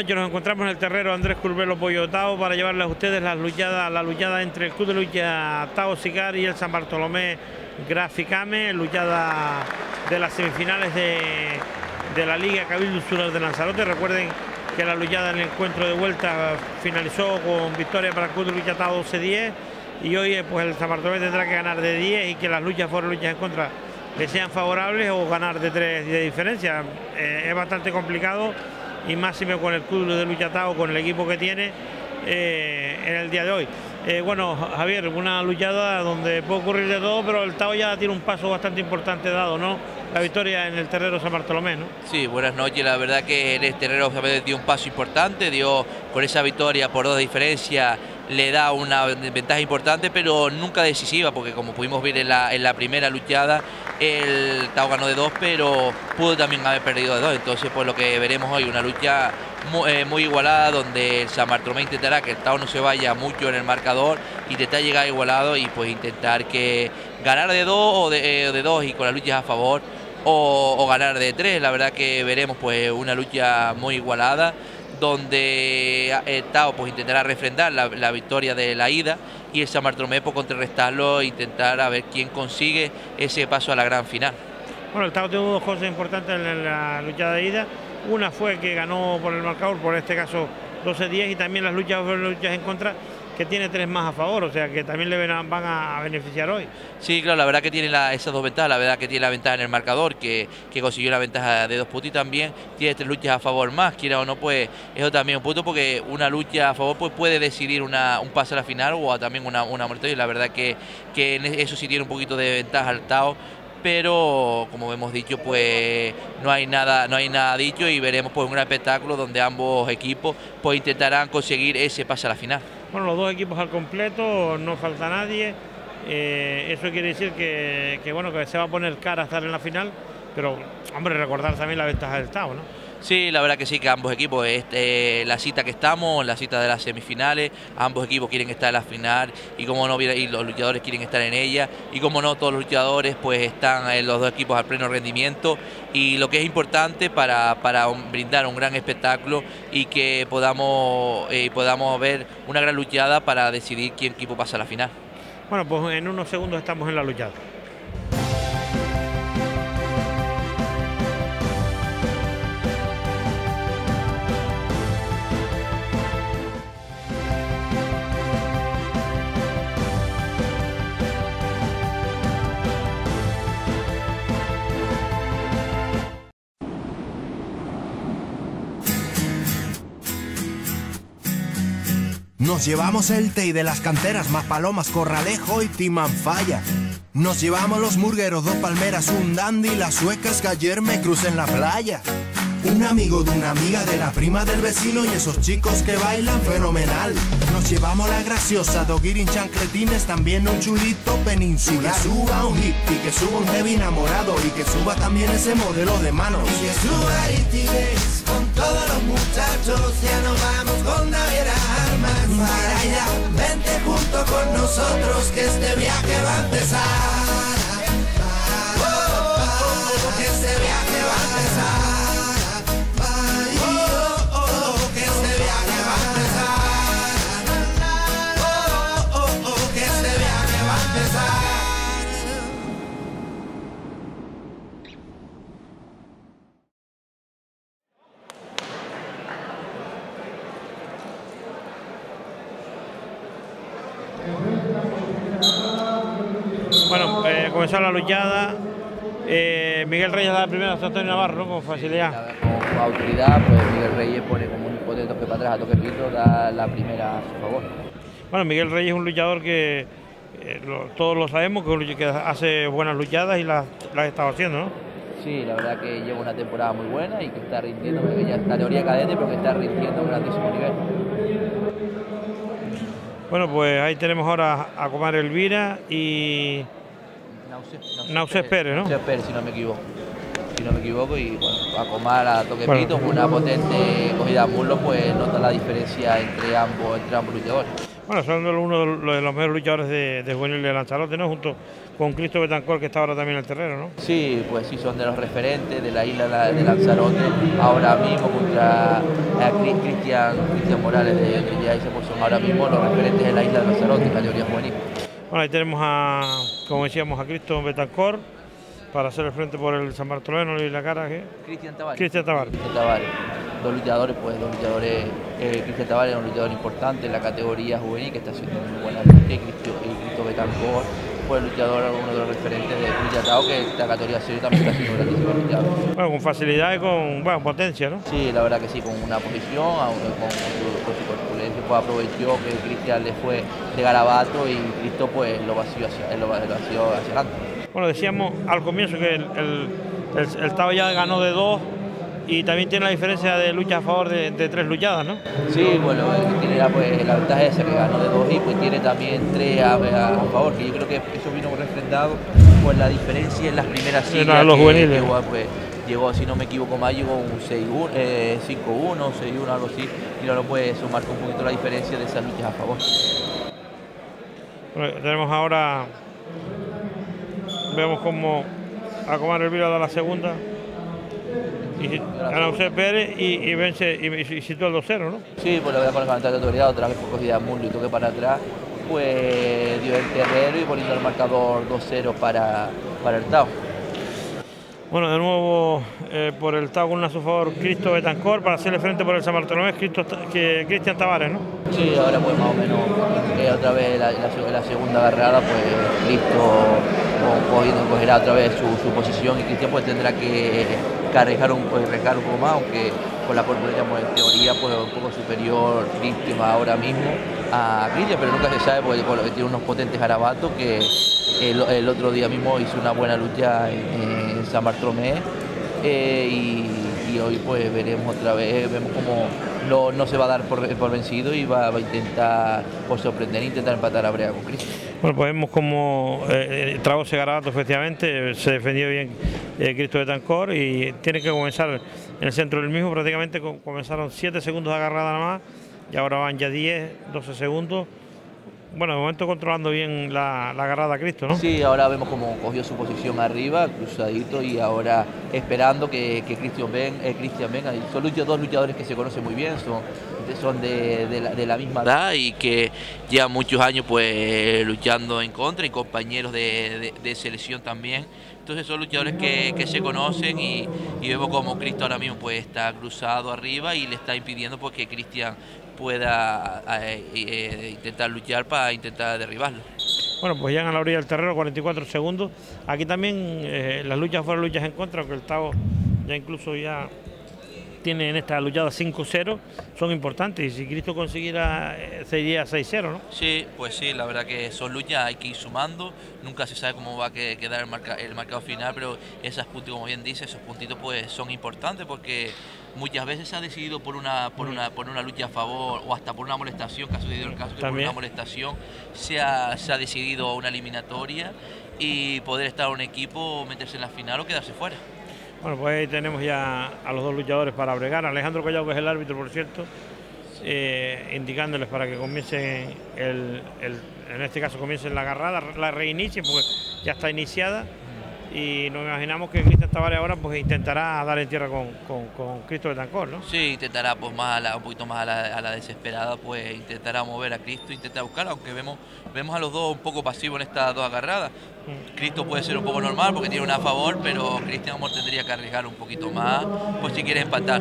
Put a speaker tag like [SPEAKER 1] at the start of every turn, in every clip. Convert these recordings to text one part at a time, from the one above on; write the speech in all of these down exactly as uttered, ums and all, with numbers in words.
[SPEAKER 1] noches, nos encontramos en el terrero Andrés Curbelo Pollo Tao para llevarles a ustedes la luchada, la luchada entre el Club de Lucha Tao Sicar y el San Bartolomé Graficame, luchada de las semifinales de, de la Liga Cabildo Insular de Lanzarote. Recuerden que la luchada en el encuentro de vuelta finalizó con victoria para el Club de Lucha Tao doce diez y hoy pues el San Bartolomé tendrá que ganar de diez y que las luchas fueron luchas en contra le sean favorables o ganar de tres de diferencia. Eh, es bastante complicado y máximo con el Club de Lucha Tao, con el equipo que tiene eh, en el día de hoy. Eh, bueno, Javier, una luchada donde puede ocurrir de todo, pero el Tao ya tiene un paso bastante importante dado, ¿no? La victoria en el terrero San Bartolomé, ¿no?
[SPEAKER 2] Sí, buenas noches. La verdad que en el terrero dio un paso importante, dio con esa victoria por dos de diferencia, le da una ventaja importante, pero nunca decisiva, porque como pudimos ver en la, en la primera luchada, el Tao ganó de dos, pero pudo también haber perdido de dos. Entonces, pues lo que veremos hoy, una lucha muy, eh, muy igualada, donde el San Bartolomé intentará que el Tao no se vaya mucho en el marcador, intentar llegar igualado y pues intentar que ganar de dos o de, eh, de dos y con las luchas a favor, o, o ganar de tres. La verdad que veremos pues una lucha muy igualada, donde el Tao pues intentará refrendar la, la victoria de la ida y el San Bartolomé por contrarrestarlo e intentar a ver quién consigue ese paso a la gran final.
[SPEAKER 1] Bueno, el Tao tuvo dos cosas importantes en la lucha de ida. Una fue que ganó por el marcador, por este caso doce diez, y también las luchas, luchas en contra, que tiene tres más a favor, o sea que también le van a beneficiar hoy.
[SPEAKER 2] Sí, claro, la verdad que tiene la, esas dos ventajas, la verdad que tiene la ventaja en el marcador, que, que consiguió la ventaja de dos puntos, y también tiene tres luchas a favor más, quiera o no, pues eso también un punto, porque una lucha a favor pues puede decidir una, un pase a la final o a también una, una muerte, y la verdad que, que en eso sí tiene un poquito de ventaja al Tao. Pero como hemos dicho, pues no hay nada, no hay nada dicho, y veremos pues un gran espectáculo donde ambos equipos pues intentarán conseguir ese pase a la final.
[SPEAKER 1] Bueno, los dos equipos al completo, no falta nadie. Eh, eso quiere decir que, que bueno, que se va a poner cara a estar en la final, pero hombre, recordar también la ventaja del Tao, ¿no?
[SPEAKER 2] Sí, la verdad que sí, que ambos equipos, este, la cita que estamos, la cita de las semifinales, ambos equipos quieren estar en la final, y como no, y los luchadores quieren estar en ella, y como no, todos los luchadores pues están en los dos equipos al pleno rendimiento, y lo que es importante para, para un, brindar un gran espectáculo y que podamos, eh, podamos ver una gran luchada para decidir quién equipo pasa a la final.
[SPEAKER 1] Bueno, pues en unos segundos estamos en la luchada.
[SPEAKER 3] Nos llevamos el Tei de las canteras, más palomas, corralejo y timanfaya. Nos llevamos los murgueros, dos palmeras, un dandy, las suecas que ayer me crucé en la playa. Un amigo de una amiga, de la prima del vecino, y esos chicos que bailan fenomenal. Nos llevamos la graciosa, doguirin chancletines, también un chulito peninsular. Y que suba un hippie, que suba un heavy enamorado, y que suba también ese modelo de manos.
[SPEAKER 4] Y que suba Itines con todos los muchachos, ya no vamos con navieras armas. Para allá, vente junto con nosotros, que este viaje va a empezar. Oh, oh, oh, que este viaje va a empezar.
[SPEAKER 1] Bueno, eh, comenzó la luchada. Eh, Miguel Reyes da la primera a Antonio Navarro, ¿no? Con facilidad.
[SPEAKER 2] Sí, con autoridad, pues Miguel Reyes pone como un potente toque para atrás, a toque pito, da la primera a su favor.
[SPEAKER 1] Bueno, Miguel Reyes es un luchador que eh, lo, todos lo sabemos, que, que hace buenas luchadas y las, las estaba haciendo, ¿no?
[SPEAKER 2] Sí, la verdad que lleva una temporada muy buena y que está rindiendo, porque ya es categoría cadete, pero que está rindiendo a un grandísimo nivel.
[SPEAKER 1] Bueno, pues ahí tenemos ahora a Comar Elvira y Nausés Pérez, ¿no?
[SPEAKER 2] Nausés Pérez, si no me equivoco. Si no me equivoco, y bueno, a Comar a toque
[SPEAKER 1] bueno,
[SPEAKER 2] pito, con una potente cogida a muslo, pues nota la diferencia entre ambos, entre ambos luchadores.
[SPEAKER 1] Bueno, son uno de los mejores luchadores de, de juvenil de Lanzarote, ¿no? Junto con Cristo Betancor, que está ahora también en el terreno, ¿no?
[SPEAKER 2] Sí, pues sí, son de los referentes de la isla de Lanzarote. Ahora mismo contra eh, Cristian, Cristian Morales de, de Yaiza, pues son ahora mismo los referentes de la isla de Lanzarote, categoría juvenil.
[SPEAKER 1] Bueno, ahí tenemos a, como decíamos, a Cristo Betancor para hacer el frente por el San Bartolomé, no le vi la cara, ¿qué?
[SPEAKER 2] Cristian Tavares.
[SPEAKER 1] Cristian Tavares.
[SPEAKER 2] Cristian Tavares. Dos luchadores, pues dos luchadores. Eh, Cristian Tavares es un luchador importante en la categoría juvenil que está haciendo muy buena lucha, y Cristo, y Cristo Betancor fue el luchador, uno de los referentes de Lucha Tao, que esta categoría serio también está haciendo grandísimo luchador.
[SPEAKER 1] Bueno, con facilidad y con bueno, potencia, ¿no?
[SPEAKER 2] Sí, la verdad que sí, con una posición, aunque con, su, con su corpulencia, pues aprovechó que Cristian le fue de garabato y Cristo pues lo vació hacia, lo, lo vació hacia adelante.
[SPEAKER 1] Bueno, decíamos al comienzo que el, el, el, el Tao ya ganó de dos y también tiene la diferencia de lucha a favor de, de tres luchadas, ¿no?
[SPEAKER 2] Sí, bueno, tiene la, pues, la ventaja esa que ganó de dos y pues tiene también tres a, a, a favor, que yo creo que eso vino refrendado por la diferencia en las primeras siglas.
[SPEAKER 1] En los
[SPEAKER 2] que,
[SPEAKER 1] juveniles.
[SPEAKER 2] Que, pues, llegó, si no me equivoco más, llegó un cinco uno, seis uno, algo así, y ahora pues eso marca un poquito la diferencia de esas luchas a favor.
[SPEAKER 1] Bueno, tenemos ahora, vemos cómo Acomar Elvira da la segunda. Y gana José Pérez y, y vence y, y, y sitúa el dos cero, ¿no?
[SPEAKER 2] Sí, pues la verdad con el calendario de autoridad, otra vez por cogida de muslo y toque para atrás, pues dio el terreno y poniendo el marcador dos cero para, para el Tao.
[SPEAKER 1] Bueno, de nuevo eh, por el Tao con a su favor Cristo Betancor para hacerle frente por el San Bartolomé, Cristo, que, Cristian Tavares, ¿no?
[SPEAKER 2] Sí, ahora pues más o menos eh, otra vez la, la, la segunda agarrada, pues Cristo cogiendo, cogerá otra vez su, su posición y Cristian pues tendrá que, que arriesgar, un, arriesgar un poco más, aunque con la corpulencia pues, en teoría pues un poco superior Cristian ahora mismo a Cristian, pero nunca se sabe porque, porque tiene unos potentes garabatos que el, el otro día mismo hizo una buena lucha en, en San Bartolomé eh, y, y hoy pues veremos otra vez, vemos como no, no se va a dar por, por vencido y va, va a intentar por sorprender e intentar empatar a Brea con Cristian.
[SPEAKER 1] Bueno, pues vemos como eh, tragó ese garabato, efectivamente, se defendió bien eh, Cristo Betancor y tiene que comenzar en el centro del mismo, prácticamente comenzaron siete segundos de agarrada nada más y ahora van ya diez, doce segundos. Bueno, de momento controlando bien la, la agarrada a Cristo, ¿no?
[SPEAKER 2] Sí, ahora vemos cómo cogió su posición arriba, cruzadito, y ahora esperando que, que Cristian venga. Eh, Cristian venga. Son luchadores, dos luchadores que se conocen muy bien, son, son de, de, la, de la misma edad y que llevan muchos años pues luchando en contra y compañeros de, de, de selección también. Entonces son luchadores que, que se conocen y, y vemos como Cristo ahora mismo pues está cruzado arriba y le está impidiendo pues, que Cristian pueda eh, eh, intentar luchar para intentar derribarlo.
[SPEAKER 1] Bueno, pues llegan a la orilla del terreno, cuarenta y cuatro segundos. Aquí también eh, las luchas fueron luchas en contra, aunque el Tao ya incluso ya tiene en esta luchada cinco cero, son importantes, y si Cristo consiguiera eh, sería seis cero, ¿no?
[SPEAKER 2] Sí, pues sí, la verdad que son luchas, hay que ir sumando, nunca se sabe cómo va a quedar el, marca, el marcado final, pero esas puntos, como bien dice, esos puntitos pues son importantes porque muchas veces se ha decidido por una, por una, por una lucha a favor o hasta por una molestación, que ha sucedido el caso que por una molestación se ha, se ha decidido una eliminatoria y poder estar un equipo, meterse en la final o quedarse fuera.
[SPEAKER 1] Bueno, pues ahí tenemos ya a los dos luchadores para bregar. Alejandro Collado, que es el árbitro, por cierto, eh, indicándoles para que comiencen, el, el, en este caso comiencen la agarrada, la reinicien, porque ya está iniciada. Y nos imaginamos que Cristian Tavares ahora pues intentará dar en tierra con, con, con Cristo Betancor, ¿no?
[SPEAKER 2] Sí, intentará pues más a la, un poquito más a la, a la desesperada, pues intentará mover a Cristo, intentará buscar, aunque vemos, vemos a los dos un poco pasivos en estas dos agarradas. Mm. Cristo puede ser un poco normal porque tiene una a favor, pero Cristian Amor tendría que arriesgar un poquito más, pues si quiere empatar.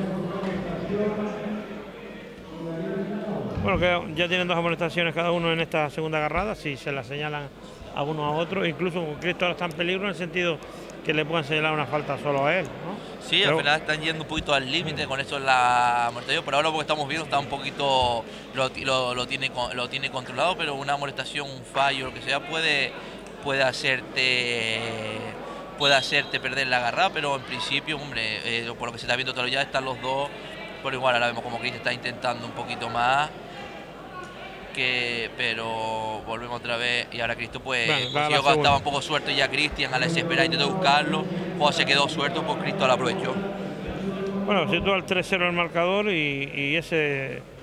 [SPEAKER 1] Bueno, que ya tienen dos amonestaciones cada uno en esta segunda agarrada, si se la señalan a uno a otro, incluso Cristo ahora está en peligro en el sentido que le puedan señalar una falta solo a él, ¿no?
[SPEAKER 2] Sí, pero al final están yendo un poquito al límite con eso en la amortiguación, pero ahora porque estamos viendo está un poquito, lo, lo, lo, tiene, lo tiene controlado, pero una amonestación, un fallo, lo que sea, puede, puede hacerte puede hacerte perder la agarrada, pero en principio, hombre, eh, por lo que se está viendo todavía están los dos, por igual ahora vemos como Cristo está intentando un poquito más. Que, pero volvemos otra vez y ahora Cristo pues bueno, consiguió que estaba un poco suelto ya Cristian a la desesperada intentó buscarlo, pues se quedó suelto, pues Cristo lo aprovechó.
[SPEAKER 1] Bueno, sitúa el tres cero el marcador y, y ese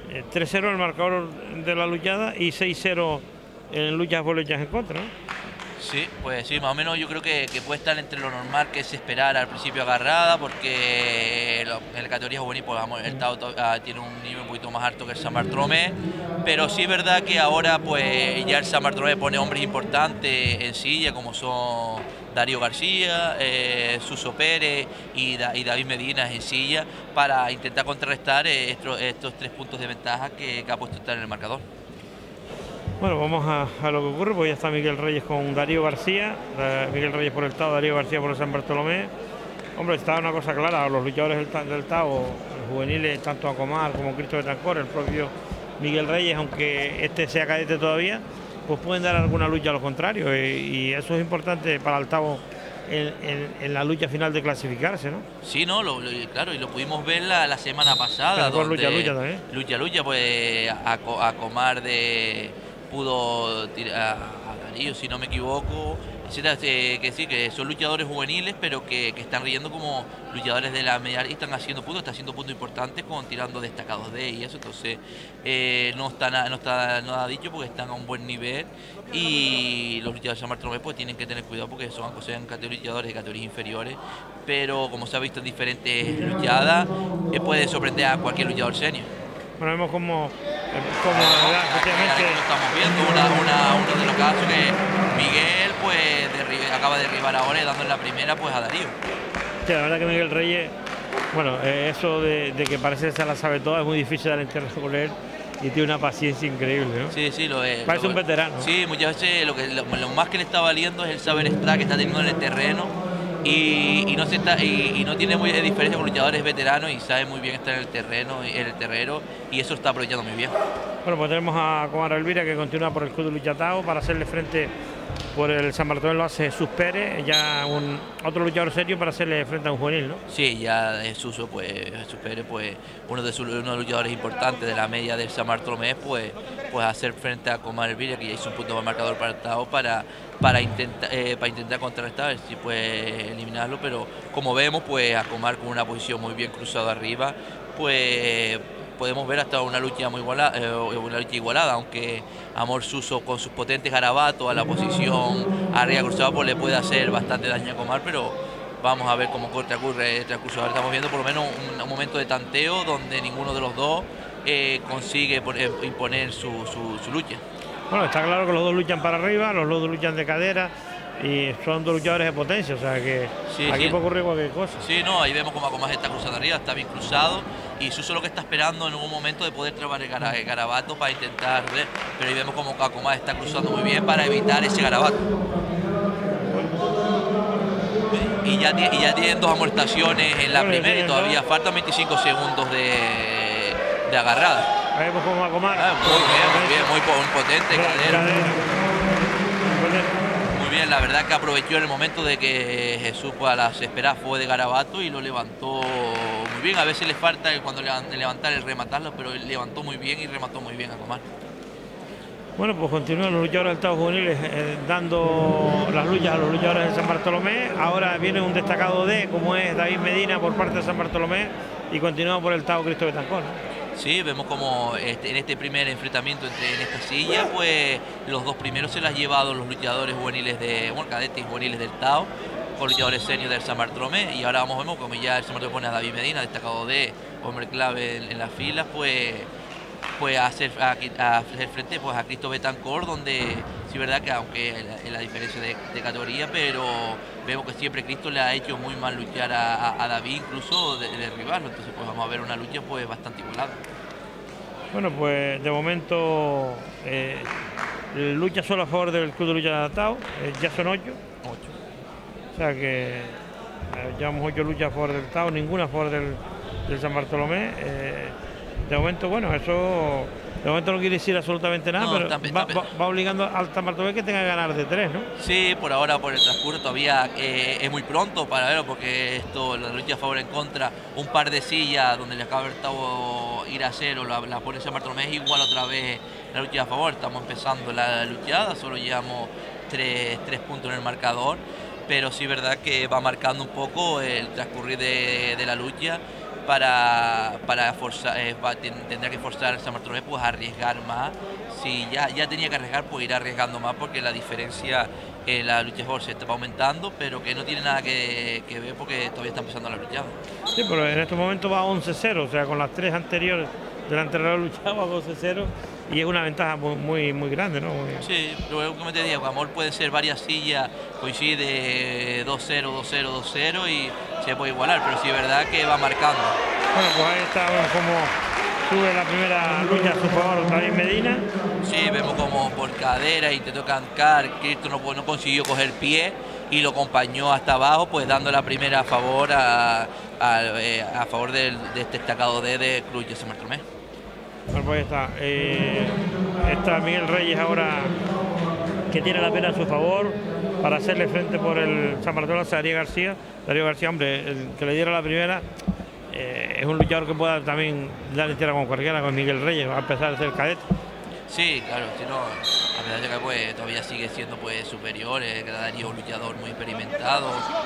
[SPEAKER 1] eh, tres cero el marcador de la luchada y seis cero en luchas por luchas en contra, ¿no?
[SPEAKER 2] Sí, pues sí, más o menos yo creo que, que puede estar entre lo normal que es esperar al principio agarrada, porque lo, en la categoría juvenil pues, vamos, el Tao uh, tiene un nivel un poquito más alto que el San Bartolomé, pero sí es verdad que ahora pues ya el San Bartolomé pone hombres importantes en silla, como son Darío García, eh, Suso Pérez y, da, y David Medina en silla, para intentar contrarrestar eh, estos, estos tres puntos de ventaja que, que ha puesto estar en el marcador.
[SPEAKER 1] Bueno, vamos a, a lo que ocurre, pues ya está Miguel Reyes con Darío García, eh, Miguel Reyes por el Tao, Darío García por el San Bartolomé. Hombre, está una cosa clara, los luchadores del, del Tao, los juveniles, tanto Acomar como Cristo Betancor, el propio Miguel Reyes, aunque este sea cadete todavía, pues pueden dar alguna lucha a lo contrario, y, y eso es importante para el Tao en, en, en la lucha final de clasificarse, ¿no?
[SPEAKER 2] Sí, no, lo, lo, claro, y lo pudimos ver la, la semana pasada.
[SPEAKER 1] Donde lucha, lucha también.
[SPEAKER 2] Lucha, lucha, pues Acomar de... pudo tirar a Darío, si no me equivoco, etcétera, que sí, que son luchadores juveniles, pero que, que están riendo como luchadores de la media y están haciendo puntos, están haciendo puntos importantes con tirando destacados de y eso, entonces eh, no está nada, no está nada dicho porque están a un buen nivel, y los luchadores de San Bartolomé pues tienen que tener cuidado porque son, sean luchadores de categorías inferiores, pero como se ha visto en diferentes luchadas, eh, puede sorprender a cualquier luchador senior.
[SPEAKER 1] Bueno, vemos como, como ¿verdad? Efectivamente...
[SPEAKER 2] Aquí lo estamos viendo, una, una, uno de los casos que Miguel pues derribe, acaba de derribar ahora y dando en la primera pues a Darío.
[SPEAKER 1] Sí, la verdad que Miguel Reyes, bueno, eh, eso de, de que parece que se la sabe toda, es muy difícil dar en terreno con él y tiene una paciencia increíble, ¿no?
[SPEAKER 2] Sí, sí, lo es.
[SPEAKER 1] Parece
[SPEAKER 2] lo,
[SPEAKER 1] un veterano.
[SPEAKER 2] Sí, muchas veces lo, que, lo, lo más que le está valiendo es el saber extra que está teniendo en el terreno. Y, y no se está y, y no tiene muy de diferencia con luchadores veteranos y sabe muy bien estar en el terreno en el terreno y eso está aprovechando muy bien.
[SPEAKER 1] Bueno, pues tenemos a Comar Elvira que continúa por el Club de Lucha Tao para hacerle frente por el San Bartolomé, lo hace Jesús Pérez, ya un otro luchador serio para hacerle frente a un juvenil, ¿no?
[SPEAKER 2] Sí, ya Jesús, pues Jesús Pérez, pues uno de, sus, uno de los luchadores importantes de la media del San Bartolomé, pues, pues hacer frente a Comar Elvira, que ya hizo un punto más marcador para el Tao para para intentar eh, para intentar contrarrestar, a ver si puede eliminarlo, pero como vemos, pues a Comar con una posición muy bien cruzada arriba, pues podemos ver hasta una lucha muy igualada, eh, una lucha igualada, aunque Amor Suso con sus potentes garabatos a la posición arriba cruzada pues le puede hacer bastante daño a Comar, pero vamos a ver cómo transcurre el transcurso. Ahora estamos viendo por lo menos un, un momento de tanteo donde ninguno de los dos eh, consigue por, eh, imponer su, su, su lucha.
[SPEAKER 1] Bueno, está claro que los dos luchan para arriba, los dos luchan de cadera y son dos luchadores de potencia, o sea que sí, aquí sí. puede ocurrir cualquier cosa.
[SPEAKER 2] Sí, no, ahí vemos como Acomar está cruzado arriba, está bien cruzado y Suso lo que está esperando en un momento de poder trabar el, gara, el garabato para intentar ver, pero ahí vemos como Acomar está cruzando muy bien para evitar ese garabato. Y ya, y ya tienen dos amortaciones en la bueno, primera y todavía faltan veinticinco segundos de, de agarrada.
[SPEAKER 1] Ahí vemos como Acomar.
[SPEAKER 2] Ah, muy bien, muy bien, muy, muy potente, cadera. Muy bien, la verdad que aprovechó el momento de que Jesús pues, a las esperas fue de garabato y lo levantó muy bien. A veces le falta cuando levantar el rematarlo, pero él levantó muy bien y remató muy bien a Acomar.
[SPEAKER 1] Bueno, pues continúan los luchadores del Tao juveniles eh, dando las luchas a los luchadores de San Bartolomé. Ahora viene un destacado de, como es David Medina por parte de San Bartolomé, y continúa por el Tao Cristo Betancor.
[SPEAKER 2] Sí, vemos como este, en este primer enfrentamiento entre en esta silla, pues los dos primeros se las han llevado los luchadores juveniles de, bueno, cadetes y juveniles del Tao, con luchadores seniors del San Bartolomé, y ahora vamos vemos como ya el San Bartolomé pone a David Medina, destacado de hombre clave en, en las filas, pues pues a hacer, a, a hacer frente pues a Cristo Betancor, donde sí es verdad que aunque es la diferencia de, de categoría, pero vemos que siempre Cristo le ha hecho muy mal luchar a, a, a David, incluso de, de derribarlo, entonces pues vamos a ver una lucha pues bastante igualada.
[SPEAKER 1] Bueno, pues de momento eh, lucha solo a favor del Club de Lucha Tao, eh, ya son ocho.
[SPEAKER 2] Ocho.
[SPEAKER 1] O sea que eh, llevamos ocho luchas a favor del Tao, ninguna a favor del, del San Bartolomé. Eh, De momento, bueno, eso de momento no quiere decir absolutamente nada, no, pero también, va, también. Va, va obligando al San Bartolomé que tenga que ganar de tres, ¿no?
[SPEAKER 2] Sí, por ahora, por el transcurso, todavía eh, es muy pronto para verlo, porque esto, la lucha a favor en contra, un par de sillas donde le acaba el Tao ir a cero, la, la pone San Bartolomé, es igual otra vez la lucha a favor. Estamos empezando la luchada, solo llevamos tres, tres puntos en el marcador. pero sí es verdad que va marcando un poco el transcurrir de, de la lucha para, para forzar, eh, va, tendrá que forzar a San Bartolomé pues, a arriesgar más. Si ya, ya tenía que arriesgar, pues irá arriesgando más porque la diferencia en la lucha de se está aumentando, pero que no tiene nada que, que ver porque todavía está empezando la lucha.
[SPEAKER 1] Sí, pero en este momento va once cero, o sea, con las tres anteriores delante de la lucha va once cero y es una ventaja muy, muy, muy grande, ¿no? Muy...
[SPEAKER 2] Sí, pero como te digo, amor puede ser varias sillas, coincide dos cero, dos cero, dos cero y se puede igualar, pero sí es verdad que va marcando.
[SPEAKER 1] Bueno, pues ahí está, vemos como sube la primera lucha a su favor David Medina.
[SPEAKER 2] Sí, vemos como por cadera intentó cancar, Cristo no, no consiguió coger pie y lo acompañó hasta abajo, pues dando la primera a favor a, a, eh, a favor del, de este destacado D de Cruz de San Bartolomé.
[SPEAKER 1] Bueno, pues ahí está. Eh, está Miguel Reyes ahora que tiene la pena a su favor para hacerle frente por el San Bartolomé a Darío García. Darío García, hombre, el que le diera la primera. Eh, es un luchador que pueda también dar entera con cualquiera, con Miguel Reyes, a pesar de ser cadete.
[SPEAKER 2] Sí, claro, si no, a pesar de que pues, todavía sigue siendo pues, superior, eh, que Darío es un luchador muy experimentado,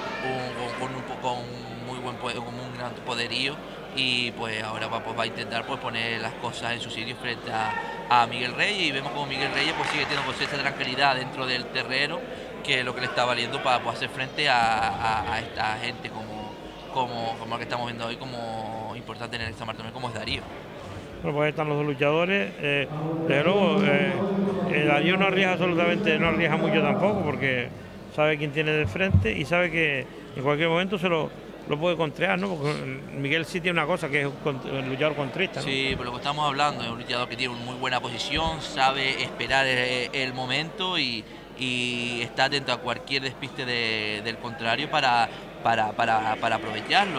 [SPEAKER 2] un, con, con, un, con muy buen con un gran poderío y pues ahora va, pues, va a intentar pues, poner las cosas en su sitio frente a, a Miguel Reyes y vemos como Miguel Reyes pues, sigue teniendo pues, esta tranquilidad dentro del terreno que es lo que le está valiendo para pues, hacer frente a, a, a esta gente como Como, como lo que estamos viendo hoy como importante en el San Bartolomé como es Darío.
[SPEAKER 1] Bueno, pues ahí están los dos luchadores. Eh, desde luego, eh, eh, Darío no arriesga absolutamente, no arriesga mucho tampoco porque sabe quién tiene de frente y sabe que en cualquier momento se lo, lo puede contrear, ¿no? Porque Miguel sí tiene una cosa que es un, un luchador contrista, ¿no?
[SPEAKER 2] Sí, pero lo que estamos hablando es un luchador que tiene una muy buena posición, sabe esperar el, el momento y, y está atento a cualquier despiste de, del contrario para Para, para, para aprovecharlo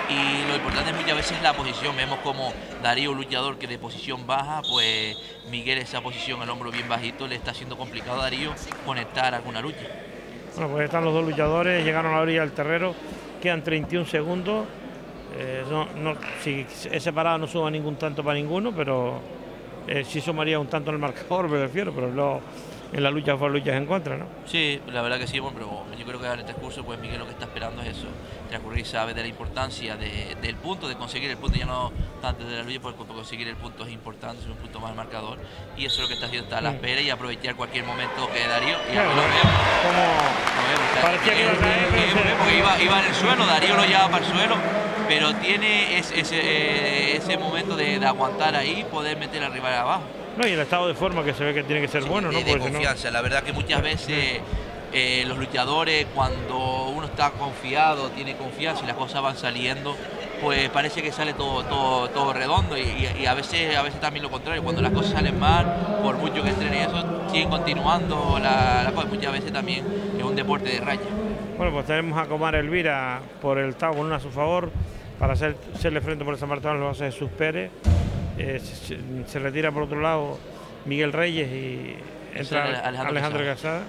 [SPEAKER 2] y lo importante es muchas veces la posición. Vemos como Darío, un luchador que de posición baja, pues Miguel esa posición, el hombro bien bajito, le está haciendo complicado a Darío conectar alguna lucha.
[SPEAKER 1] Bueno, pues están los dos luchadores, llegaron a la orilla del terreno, quedan treinta y un segundos, eh, no, no, si es separado no suma ningún tanto para ninguno, pero eh, sí sumaría un tanto en el marcador, me refiero, pero no... En la lucha por luchas en contra, ¿no?
[SPEAKER 2] Sí, la verdad que sí, bueno, pero yo creo que en el transcurso, pues Miguel lo que está esperando es eso, transcurrir, sabe de la importancia de, del punto, de conseguir el punto, ya no tanto de la lucha, porque conseguir el punto es importante, es un punto más marcador, y eso es lo que está haciendo, está a la espera y aprovechar cualquier momento que Darío, y
[SPEAKER 1] claro,
[SPEAKER 2] lo vemos,
[SPEAKER 1] como
[SPEAKER 2] lo vemos, está,
[SPEAKER 1] parecía que iba a caer,
[SPEAKER 2] Miguel,
[SPEAKER 1] pero
[SPEAKER 2] porque iba, iba en el suelo, Darío lo llevaba para el suelo, pero tiene ese, ese, eh, ese momento de, de aguantar ahí, poder meter al rival abajo.
[SPEAKER 1] No, y el estado de forma que se ve que tiene que ser
[SPEAKER 2] Sí,
[SPEAKER 1] bueno,
[SPEAKER 2] de,
[SPEAKER 1] ¿no?
[SPEAKER 2] de
[SPEAKER 1] Porque
[SPEAKER 2] confianza,
[SPEAKER 1] no...
[SPEAKER 2] la verdad que muchas veces eh, los luchadores cuando uno está confiado, tiene confianza y las cosas van saliendo, pues parece que sale todo todo, todo redondo y, y, y a veces a veces también lo contrario, cuando las cosas salen mal, por mucho que entrenen eso, siguen continuando la, la cosa, muchas veces también es un deporte de raya.
[SPEAKER 1] Bueno, pues tenemos a Comar Elvira por el Tao con una a su favor, para hacer, hacerle frente por el San Bartolomé lo hace Jesús Pérez. Eh, se, se retira por otro lado Miguel Reyes y entra sí, Alejandro, Alejandro Casada.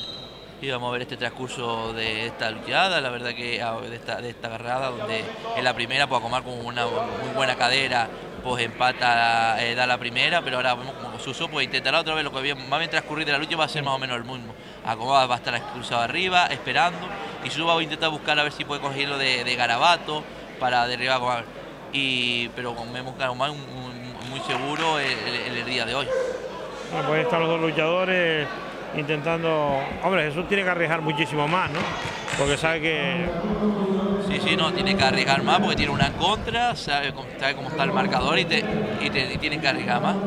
[SPEAKER 2] Y vamos a ver este transcurso de esta luchada, la verdad que de esta, de esta agarrada, donde en la primera pues Acomar con una muy buena cadera pues empata, eh, da la primera, pero ahora vemos como Suso pues intentará otra vez lo que va a transcurrir de la lucha, va a ser más o menos el mismo. Acomar va a estar cruzado arriba, esperando, y Suso va a intentar buscar a ver si puede cogerlo de, de garabato para derribar a Acomar. Y, pero vemos que Acomar un, un muy seguro el, el, el día de hoy.
[SPEAKER 1] Bueno, pues están los dos luchadores intentando... Hombre, Jesús tiene que arriesgar muchísimo más, ¿no? Porque sabe que...
[SPEAKER 2] Sí, sí, no, tiene que arriesgar más porque tiene una contra, sabe, sabe cómo está el marcador y, te, y, te, y tiene que arriesgar más.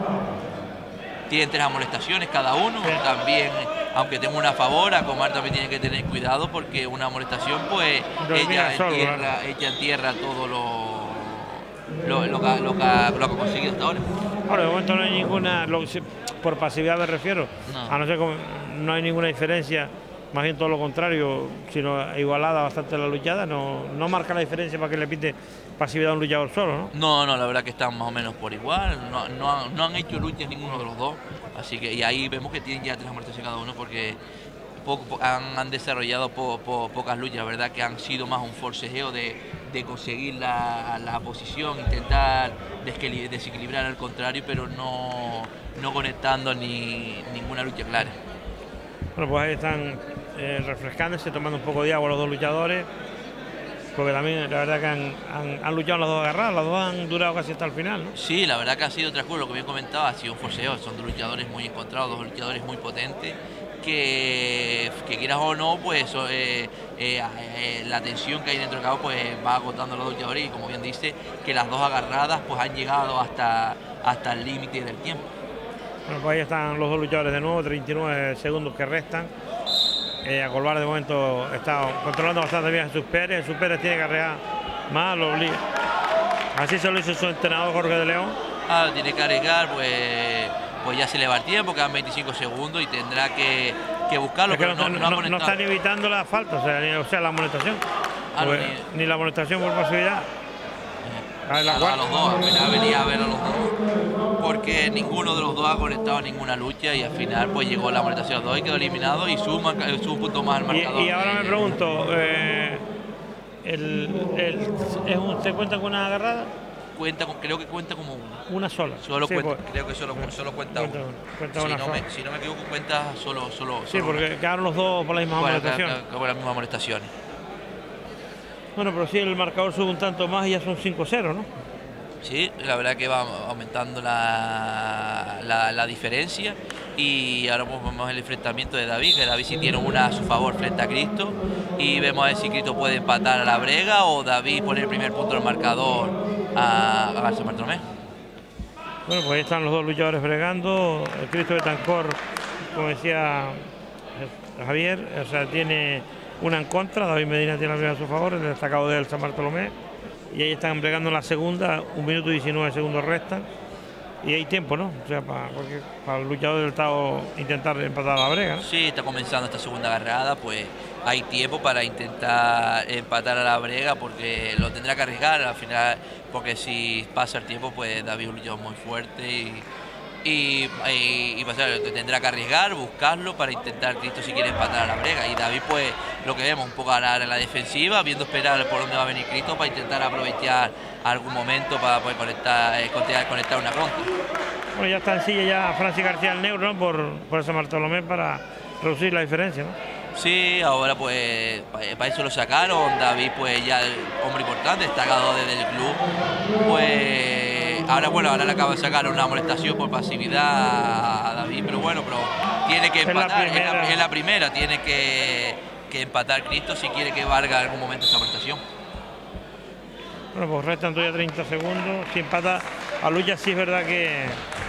[SPEAKER 2] Tienen tres amonestaciones cada uno, sí. También, aunque tenga una a favor, Acomar también tiene que tener cuidado porque una amonestación, pues, ella entierra, ella entierra todo lo... Lo, lo, que, lo, que, lo que ha conseguido hasta ahora.
[SPEAKER 1] Ahora, de momento no hay ninguna, lo, por pasividad me refiero, no. A no ser que no hay ninguna diferencia, más bien todo lo contrario, sino igualada bastante la luchada, no, no marca la diferencia para que le pite pasividad a un luchador solo, ¿no?
[SPEAKER 2] No, no, la verdad que están más o menos por igual, no, no, no han hecho luchas ninguno de los dos, así que y ahí vemos que tienen ya tres muertes cada uno porque poco, han, han desarrollado po, po, pocas luchas, la verdad que han sido más un forcejeo de, de conseguir la, la posición, intentar desequilibrar al contrario, pero no, no conectando ni ninguna lucha clara.
[SPEAKER 1] Bueno, pues ahí están eh, refrescándose, tomando un poco de agua los dos luchadores, porque también la verdad que han, han, han luchado las dos agarradas, las dos han durado casi hasta el final, ¿no?
[SPEAKER 2] Sí, la verdad que ha sido transcurso, lo que bien comentaba, ha sido un forcejeo, son dos luchadores muy encontrados, dos luchadores muy potentes, que, que quieras o no, pues eh, eh, eh, la tensión que hay dentro del cabo pues va agotando a los luchadores, y como bien dice, que las dos agarradas pues han llegado hasta, hasta el límite del tiempo.
[SPEAKER 1] Bueno, pues ahí están los dos luchadores de nuevo, treinta y nueve segundos que restan. Eh, Acolbar de momento está controlando bastante bien a Jesús Pérez. Jesús Pérez tiene que arrear más, lo obliga. Así se lo hizo su entrenador Jorge de León.
[SPEAKER 2] Ah, tiene que arriesgar, pues, pues ya se le va el tiempo, quedan veinticinco segundos y tendrá que, que buscarlo.
[SPEAKER 1] Es que
[SPEAKER 2] pero
[SPEAKER 1] no,
[SPEAKER 2] no,
[SPEAKER 1] no,
[SPEAKER 2] no,
[SPEAKER 1] no, no están evitando la falta, o sea, ni, o sea la amonestación.
[SPEAKER 2] Ah,
[SPEAKER 1] pues,
[SPEAKER 2] ni,
[SPEAKER 1] ni la amonestación por pasividad.
[SPEAKER 2] A, ver, la a, a los dos, apenas venía a ver a los dos, porque ninguno de los dos ha conectado ninguna lucha y al final pues llegó la amonestación a los dos y quedó eliminado y suma, suma un punto más al marcador.
[SPEAKER 1] Y, y ahora me pregunto, eh, el, el, ¿es un, ¿se cuenta con una agarrada?
[SPEAKER 2] Cuenta con, creo que cuenta como una.
[SPEAKER 1] Una sola.
[SPEAKER 2] Solo
[SPEAKER 1] sí,
[SPEAKER 2] cuenta,
[SPEAKER 1] pues,
[SPEAKER 2] creo que solo, solo cuenta, cuenta una.
[SPEAKER 1] Cuenta
[SPEAKER 2] si,
[SPEAKER 1] una
[SPEAKER 2] no
[SPEAKER 1] sola.
[SPEAKER 2] me, si no me equivoco, cuenta solo, solo,
[SPEAKER 1] sí,
[SPEAKER 2] solo
[SPEAKER 1] porque
[SPEAKER 2] una.
[SPEAKER 1] quedaron los dos por la misma
[SPEAKER 2] bueno,
[SPEAKER 1] amonestación.
[SPEAKER 2] Por las mismas amonestaciones.
[SPEAKER 1] Bueno, pero sí, el marcador sube un tanto más y ya son cinco cero, ¿no?
[SPEAKER 2] Sí, la verdad que va aumentando la, la, la diferencia y ahora vemos el enfrentamiento de David, que David sí tiene una a su favor frente a Cristo y vemos a ver si Cristo puede empatar a la brega o David pone el primer punto del marcador a, a García Bartolomé.
[SPEAKER 1] Bueno, pues ahí están los dos luchadores bregando. El Cristo Betancor, como decía Javier, o sea, tiene una en contra, David Medina tiene la primera a su favor, el destacado del San Bartolomé. Y ahí están bregando en la segunda, un minuto y diecinueve segundos restan. Y hay tiempo, ¿no? O sea, para, para el luchador del Estado intentar empatar la brega, ¿no?
[SPEAKER 2] Sí, está comenzando esta segunda agarrada, pues hay tiempo para intentar empatar a la brega porque lo tendrá que arriesgar al final, porque si pasa el tiempo, pues David es un luchador muy fuerte y, y, y, y pasar, tendrá que arriesgar, buscarlo para intentar Cristo si quiere empatar a la brega. Y David, pues lo que vemos, un poco ganar en la defensiva, viendo esperar por dónde va a venir Cristo para intentar aprovechar algún momento para poder conectar, eh, conectar una contra.
[SPEAKER 1] Bueno, ya está en silla ya Francis García el Negro, ¿no? por, por San Bartolomé para reducir la diferencia, ¿no?
[SPEAKER 2] Sí, ahora pues para eso lo sacaron. David, pues ya el hombre importante, destacado desde el club, pues ahora bueno, ahora le acaban de sacar una amonestación por pasividad a David, pero bueno, pero tiene que empatar, es la, es la primera, tiene que, que empatar Cristo si quiere que valga en algún momento esta amonestación.
[SPEAKER 1] Bueno, pues restan todavía treinta segundos, si empata a lucha sí es verdad que...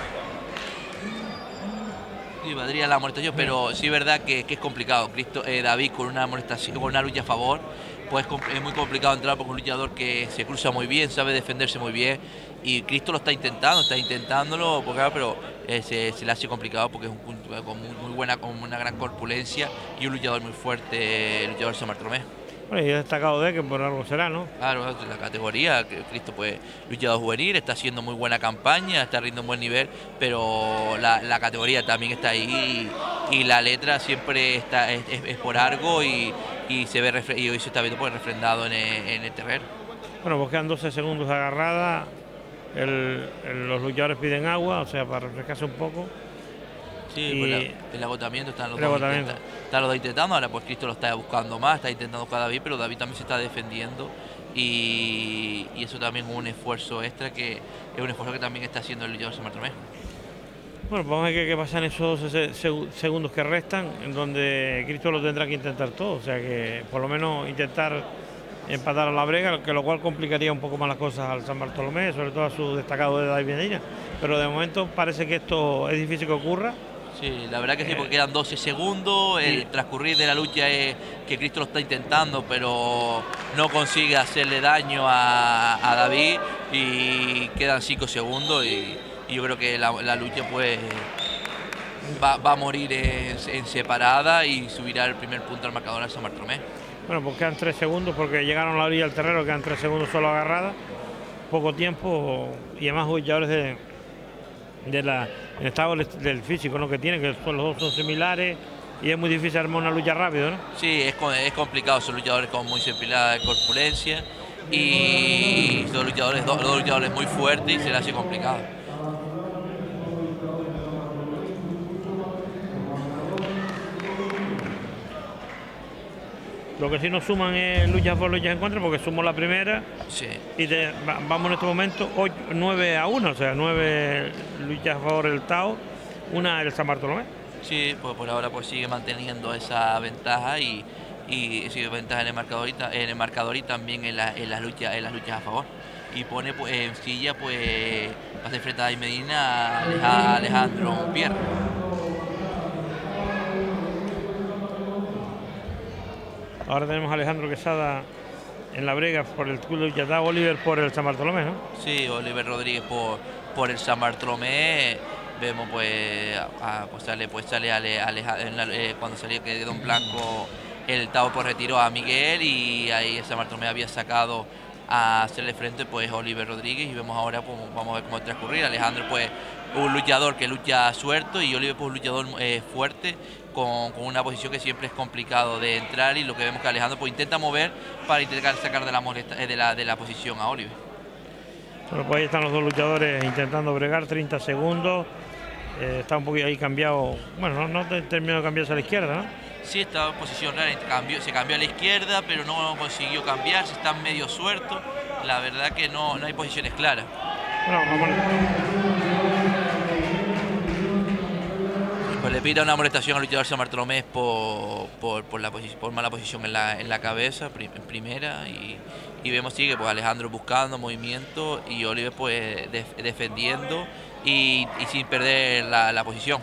[SPEAKER 2] Sí, valdría la amonestación, pero sí es verdad que, que es complicado. Cristo, eh, David con una amonestación, con una lucha a favor, pues es muy complicado entrar porque es un luchador que se cruza muy bien, sabe defenderse muy bien y Cristo lo está intentando, está intentándolo, porque, pero eh, se, se le hace complicado porque es un con muy, muy buena, con una gran corpulencia y un luchador muy fuerte, el luchador San Bartolomé.
[SPEAKER 1] Bueno, y he destacado de que por algo será, ¿no?
[SPEAKER 2] Claro, la categoría, Cristo pues luchador juvenil, está haciendo muy buena campaña, está rindiendo un buen nivel, pero la, la categoría también está ahí y, y la letra siempre está es, es por algo y, y se ve y hoy se está viendo pues refrendado en el, en el terreno.
[SPEAKER 1] Bueno, pues quedan doce segundos de agarrada, el, el, los luchadores piden agua, o sea, para refrescarse un poco.
[SPEAKER 2] Sí, y pues la, el agotamiento están los,
[SPEAKER 1] el
[SPEAKER 2] dos
[SPEAKER 1] agotamiento.
[SPEAKER 2] Intenta, están los dos intentando, ahora pues Cristo lo está buscando más, está intentando cada David, pero David también se está defendiendo y, y eso también es un esfuerzo extra que es un esfuerzo que también está haciendo el luchador San Bartolomé.
[SPEAKER 1] Bueno, pues vamos a ver qué pasa en esos doce segundos que restan, en donde Cristo lo tendrá que intentar todo, o sea que por lo menos intentar empatar a la brega, que lo cual complicaría un poco más las cosas al San Bartolomé, sobre todo a su destacado de David Medina, pero de momento parece que esto es difícil que ocurra.
[SPEAKER 2] Sí, la verdad que sí, porque quedan doce segundos, el transcurrir de la lucha es que Cristo lo está intentando, pero no consigue hacerle daño a, a David y quedan cinco segundos y, y yo creo que la, la lucha pues va, va a morir en, en separada y subirá el primer punto al marcador al San Bartolomé.
[SPEAKER 1] Bueno, pues quedan tres segundos porque llegaron a la orilla del terreno, quedan tres segundos solo agarrada, poco tiempo y además jugadores de, de la, el estado del físico, ¿no? que tienen, que son, los dos son similares y es muy difícil armar una lucha rápido, ¿no?
[SPEAKER 2] Sí, es, es complicado, son luchadores con muy similar de corpulencia y son luchadores, dos, dos luchadores muy fuertes y se les hace complicado.
[SPEAKER 1] Lo que sí nos suman es luchas por luchas en contra, porque sumó la primera.
[SPEAKER 2] Sí.
[SPEAKER 1] Y de, vamos en este momento nueve a uno, o sea, nueve luchas a favor del Tao, una el San Bartolomé.
[SPEAKER 2] Sí, pues por ahora pues sigue manteniendo esa ventaja y, y sigue ventaja en el marcador y, en el marcador y también en, la, en, las luchas, en las luchas a favor. Y pone pues, en silla, pues, va a enfrentar a Medina a Alejandro Pierre.
[SPEAKER 1] Ahora tenemos a Alejandro Quesada en la brega por el Club de Lucha Tao, Oliver por el San Bartolomé, ¿no?
[SPEAKER 2] Sí, Oliver Rodríguez por, por el San Bartolomé. Vemos pues, a, pues sale, pues sale ale, ale, eh, cuando salió que de Don Blanco el Tao pues retiró a Miguel y ahí el San Bartolomé había sacado a hacerle frente pues Oliver Rodríguez y vemos ahora pues, vamos a ver cómo transcurrir. Alejandro pues un luchador que lucha suelto y Oliver pues un luchador eh, fuerte con, con una posición que siempre es complicado de entrar y lo que vemos que Alejandro pues intenta mover para intentar sacar de la, molesta, de la, de la posición a Oliver.
[SPEAKER 1] Bueno, pues ahí están los dos luchadores intentando bregar, treinta segundos. Eh, está un poquito ahí cambiado, bueno, no, no terminó de cambiarse a la izquierda, ¿no?
[SPEAKER 2] Sí, estaba en posición rara, cambió, se cambió a la izquierda, pero no consiguió cambiarse, está medio suelto. La verdad que no, no hay posiciones claras.
[SPEAKER 1] Bueno, vamos a...
[SPEAKER 2] Pues le pide una molestación al luchador San Bartolomé por, por, por, la por mala posición en la, en la cabeza, prim, en primera, y, y vemos sigue pues Alejandro buscando movimiento y Oliver pues de, defendiendo y, y sin perder la, la posición.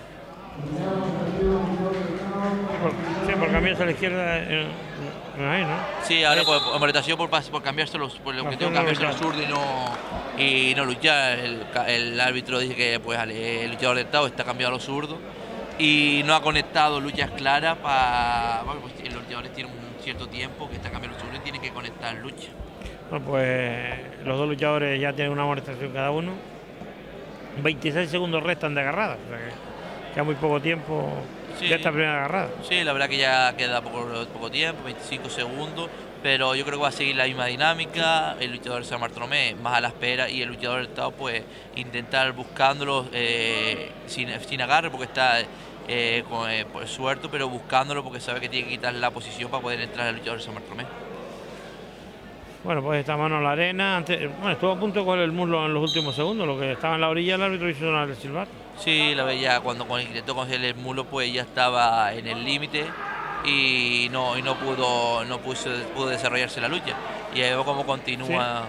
[SPEAKER 1] Sí, por cambiarse a la izquierda, eh, ahí, ¿no?
[SPEAKER 2] Sí, ahora por, por molestación por, por cambiarse los, por lo que tengo que cambiarse los zurdos y no, y no luchar. El, el árbitro dice que pues el luchador del Tao está cambiado a los zurdos y no ha conectado luchas claras para. Bueno, pues los luchadores tienen un cierto tiempo que está cambiando los zurdos y tienen que conectar luchas.
[SPEAKER 1] Bueno, pues los dos luchadores ya tienen una molestación cada uno. veintiséis segundos restan de agarrada, o sea que queda muy poco tiempo. Sí, de esta primera agarrada.
[SPEAKER 2] Sí, la verdad que ya queda poco, poco tiempo, veinticinco segundos, pero yo creo que va a seguir la misma dinámica. El luchador San Bartolomé más a la espera y el luchador del Tao pues intentar buscándolo eh, sin, sin agarre porque está eh, con, eh, por suelto, pero buscándolo porque sabe que tiene que quitar la posición para poder entrar al luchador San Bartolomé.
[SPEAKER 1] Bueno, pues esta mano en la arena. Antes, bueno, estuvo a punto de coger el muslo en los últimos segundos, lo que estaba en la orilla el árbitro hizo una del silbato.
[SPEAKER 2] Sí, la veía cuando intentó coger el muslo pues ya estaba en el límite y no y no pudo no pudo, pudo desarrollarse la lucha. Y ahí vemos cómo continúa. Sí.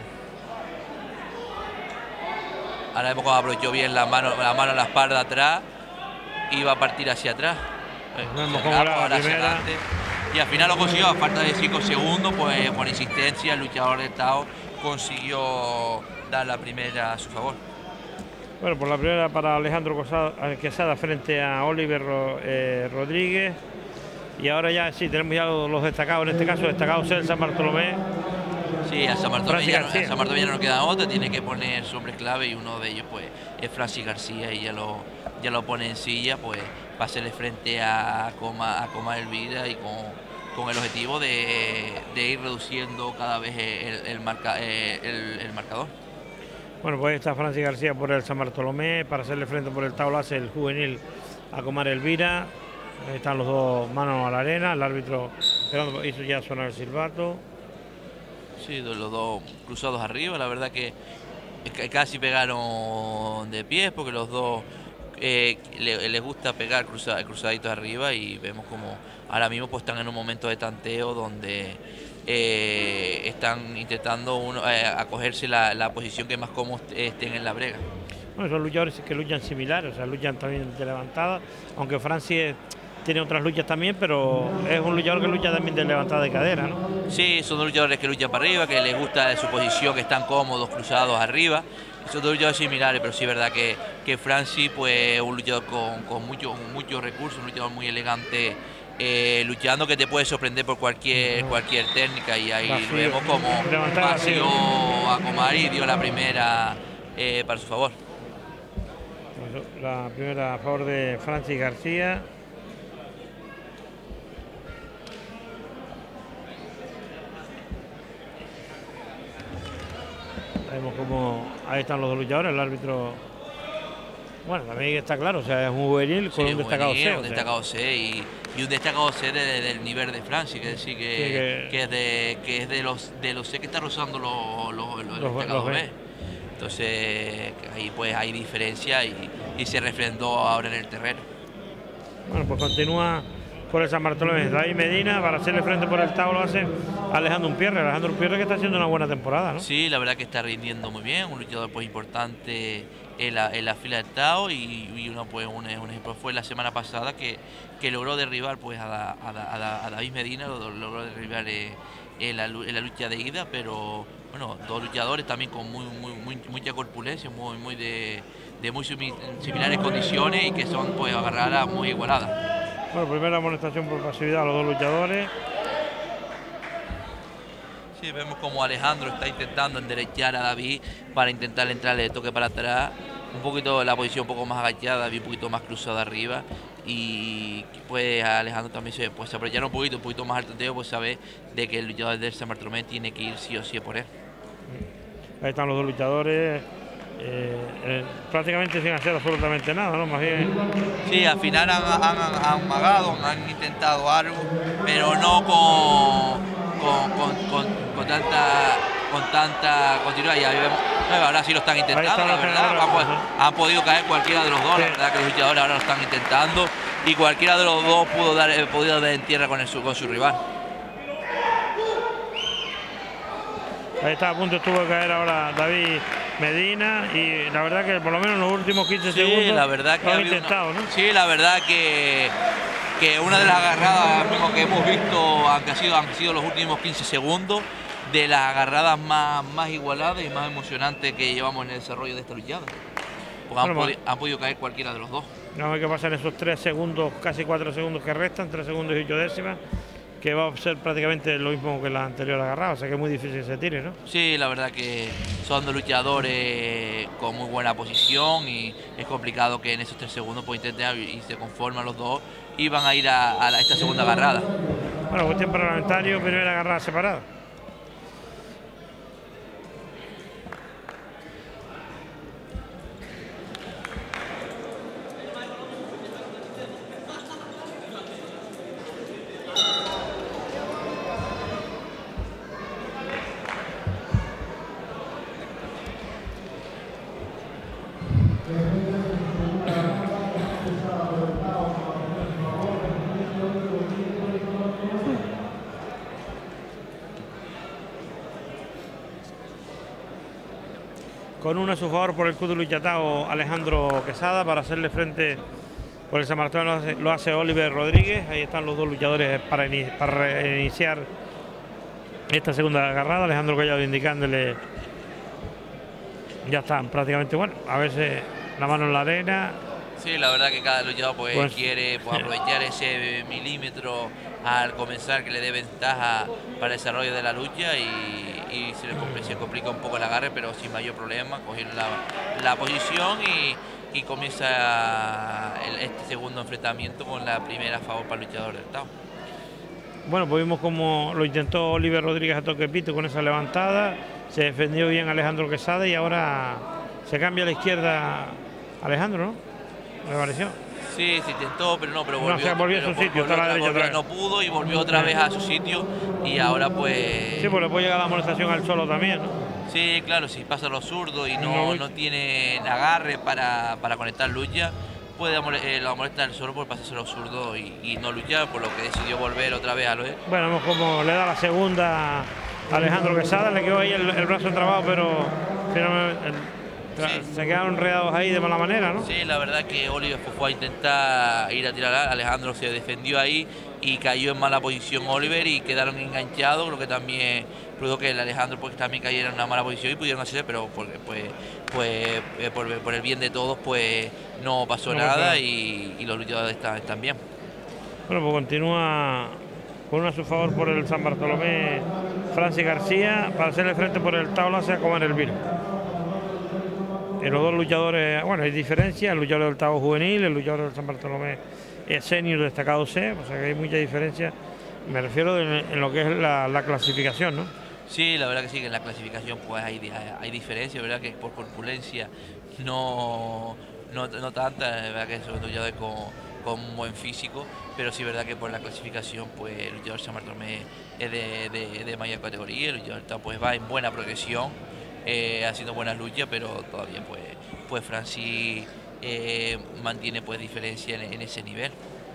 [SPEAKER 2] Ahora vemos cómo aprovechó bien la mano la mano en la espalda atrás y va a partir hacia atrás.
[SPEAKER 1] Vemos cómo la primera.
[SPEAKER 2] Y al final lo consiguió, a falta de cinco segundos, pues por insistencia el luchador del Tao consiguió dar la primera a su favor.
[SPEAKER 1] Bueno, por la primera para Alejandro Quesada frente a Oliver eh, Rodríguez. Y ahora ya sí, tenemos ya los, los destacados, en este caso destacados es el San Bartolomé.
[SPEAKER 2] Sí, a San Bartolomé, ya, a San Bartolomé ya no queda otra, tiene que poner su hombre clave y uno de ellos pues es Francis García y ya lo, ya lo pone en silla, pues va a hacerle frente a Coma, a Coma Elvira y con, con el objetivo de, de ir reduciendo cada vez el, el, marca, el, el marcador.
[SPEAKER 1] Bueno, pues ahí está Francis García por el San Bartolomé, para hacerle frente por el Tao lo hace el juvenil a Comar Elvira. Ahí están los dos manos a la arena, el árbitro hizo ya sonar el silbato.
[SPEAKER 2] Sí, los dos cruzados arriba, la verdad que casi pegaron de pies porque los dos eh, les, les gusta pegar cruzad, cruzaditos arriba y vemos como ahora mismo pues están en un momento de tanteo donde Eh, están intentando uno, eh, acogerse la, la posición que más cómodos estén en la brega.
[SPEAKER 1] Bueno, son luchadores que luchan similares, o sea, luchan también de levantada, aunque Francis tiene otras luchas también, pero es un luchador que lucha también de levantada de cadera, ¿no?
[SPEAKER 2] Sí, son dos luchadores que luchan para arriba, que les gusta su posición, que están cómodos, cruzados arriba. Son dos luchadores similares, pero sí es verdad que, que Francis, pues, un luchador con, con muchos mucho recursos, un luchador muy elegante, Eh, luchando que te puede sorprender por cualquier cualquier técnica y ahí vacío. Vemos como vació a Comar y dio la primera eh, para su favor.
[SPEAKER 1] La primera a favor de Francis García. Vemos como ahí están los dos luchadores, el árbitro Bueno, también está claro, o sea, es un juvenil con
[SPEAKER 2] sí,
[SPEAKER 1] un destacado
[SPEAKER 2] juvenil,
[SPEAKER 1] C.
[SPEAKER 2] Un
[SPEAKER 1] o sea.
[SPEAKER 2] destacado C y, y un destacado C de, de, del nivel de Francia, que es decir, que,
[SPEAKER 1] Sí, que,
[SPEAKER 2] que, es, de, que es de los de los C que está rozando los, los, los,
[SPEAKER 1] los
[SPEAKER 2] destacados
[SPEAKER 1] los
[SPEAKER 2] B. Entonces, ahí pues hay diferencia y, y se refrendó ahora en el terreno.
[SPEAKER 1] Bueno, pues continúa por el San Bartolomé. David Medina, para hacerle frente por el Tao lo hace Alejandro Unpierre. Alejandro Unpierre que está haciendo una buena temporada, ¿no?
[SPEAKER 2] Sí, la verdad que está rindiendo muy bien, un luchador pues importante en la, en la fila del Tao y, y uno pues un, un ejemplo fue la semana pasada que, que logró derribar pues a, la, a, la, a, la, a David Medina, lo, logró derribar eh, en, la, en la lucha de ida, pero bueno, dos luchadores también con muy, muy, muy mucha corpulencia, muy, muy de, de muy similares condiciones y que son pues agarradas muy igualadas.
[SPEAKER 1] Bueno, primera amonestación por pasividad a los dos luchadores.
[SPEAKER 2] Sí, vemos como Alejandro está intentando enderechar a David para intentar entrarle de toque para atrás. Un poquito la posición un poco más agachada, David un poquito más cruzado arriba. Y pues Alejandro también se, pues, se aprovecharon un poquito, un poquito más al tanteo, pues sabe de que el luchador del San Bartolomé tiene que ir sí o sí por él.
[SPEAKER 1] Ahí están los dos luchadores. Eh, eh, prácticamente sin hacer absolutamente nada, ¿no? Más bien.
[SPEAKER 2] Sí, al final han, han, han amagado, han intentado algo, pero no con, con, con, con, con tanta con tanta continuidad. Y ahí vemos, ahora sí lo están intentando, la verdad. Han, han podido caer cualquiera de los dos, sí. La verdad que los luchadores ahora lo están intentando y cualquiera de los dos pudo dar, eh, podido dar en tierra con, el, con su rival.
[SPEAKER 1] Ahí está, a punto estuvo de caer ahora David Medina y la verdad que por lo menos en los últimos quince
[SPEAKER 2] sí,
[SPEAKER 1] segundos
[SPEAKER 2] la verdad que
[SPEAKER 1] lo han intentado, una,
[SPEAKER 2] ¿no? Sí, la verdad que, que una de las agarradas mismo que hemos visto, aunque ha sido, han sido los últimos quince segundos, de las agarradas más, más igualadas y más emocionantes que llevamos en el desarrollo de esta luchada. Pues han, bueno, podi han podido caer cualquiera de los dos.
[SPEAKER 1] Vamos a ver qué pasa en esos tres segundos, casi cuatro segundos que restan, tres segundos y ocho décimas. Que va a ser prácticamente lo mismo que la anterior agarrada, o sea que es muy difícil que se tire, ¿no?
[SPEAKER 2] Sí, la verdad que son dos luchadores con muy buena posición y es complicado que en esos tres segundos pues intenten y se conforman los dos y van a ir a, a la, esta segunda agarrada.
[SPEAKER 1] Bueno, cuestión parlamentario, primera agarrada separada. Con uno a su favor por el Club de Lucha Tao, Alejandro Quesada, para hacerle frente por el San Bartolomé lo hace, lo hace Oliver Rodríguez. Ahí están los dos luchadores para, in, para iniciar esta segunda agarrada. Alejandro Collado indicándole, ya están prácticamente, bueno, a veces la mano en la arena.
[SPEAKER 2] Sí, la verdad que cada luchador pues, pues quiere pues, aprovechar ese milímetro al comenzar que le dé ventaja para el desarrollo de la lucha y, y se le complica, se complica un poco el agarre, pero sin mayor problema, cogiendo la, la posición y, y comienza el, este segundo enfrentamiento con la primera a favor para el luchador del Tao.
[SPEAKER 1] Bueno, pues vimos como lo intentó Oliver Rodríguez a toque pito con esa levantada, se defendió bien Alejandro Quesada y ahora se cambia a la izquierda Alejandro, ¿no? Me pareció.
[SPEAKER 2] Sí, se intentó, pero no, pero volvió,
[SPEAKER 1] no, o sea, volvió
[SPEAKER 2] pero
[SPEAKER 1] a su sitio,
[SPEAKER 2] volvió,
[SPEAKER 1] está a la derecha
[SPEAKER 2] volvió, no pudo y volvió otra vez a su sitio y ahora pues...
[SPEAKER 1] Sí, pues le puede llegar la amonestación al solo también, ¿no?
[SPEAKER 2] Sí, claro, si pasa los zurdos y no, no tiene agarre para, para conectar lucha, puede eh, lo amonestar solo por pasarse los zurdos y, y no luchar, por lo que decidió volver otra vez a lo de...
[SPEAKER 1] Bueno, vemos como le da la segunda a Alejandro Quesada, le quedó ahí el, el brazo trabado, pero finalmente... El, Sí. Se quedaron enredados ahí de mala manera, ¿no?
[SPEAKER 2] Sí, la verdad que Oliver fue a intentar ir a tirar, Alejandro se defendió ahí y cayó en mala posición Oliver y quedaron enganchados, creo que también produjo que el Alejandro pues, también cayera en una mala posición y pudieron hacer, pero porque, pues, pues, eh, por, por el bien de todos pues no pasó no, nada no. Y, y los luchadores están, están bien.
[SPEAKER 1] Bueno, pues continúa con uno a su favor por el San Bartolomé Francis García para hacerle frente por el Tao lo hace a comer el vino. En los dos luchadores, bueno, hay diferencia, el luchador del Tao juvenil, el luchador del San Bartolomé es senior destacado C, o sea que hay mucha diferencia, me refiero en, en lo que es la, la clasificación, ¿no?
[SPEAKER 2] Sí, la verdad que sí, que en la clasificación pues hay, hay, hay diferencia, verdad que por corpulencia no, no, no tanta, es verdad que es un luchador con, con un buen físico, pero sí es verdad que por la clasificación pues el luchador San Bartolomé es de, de, de mayor categoría, el luchador pues va en buena progresión, eh, haciendo buenas luchas, pero todavía pues, pues Francis eh, mantiene pues diferencia en, en ese nivel.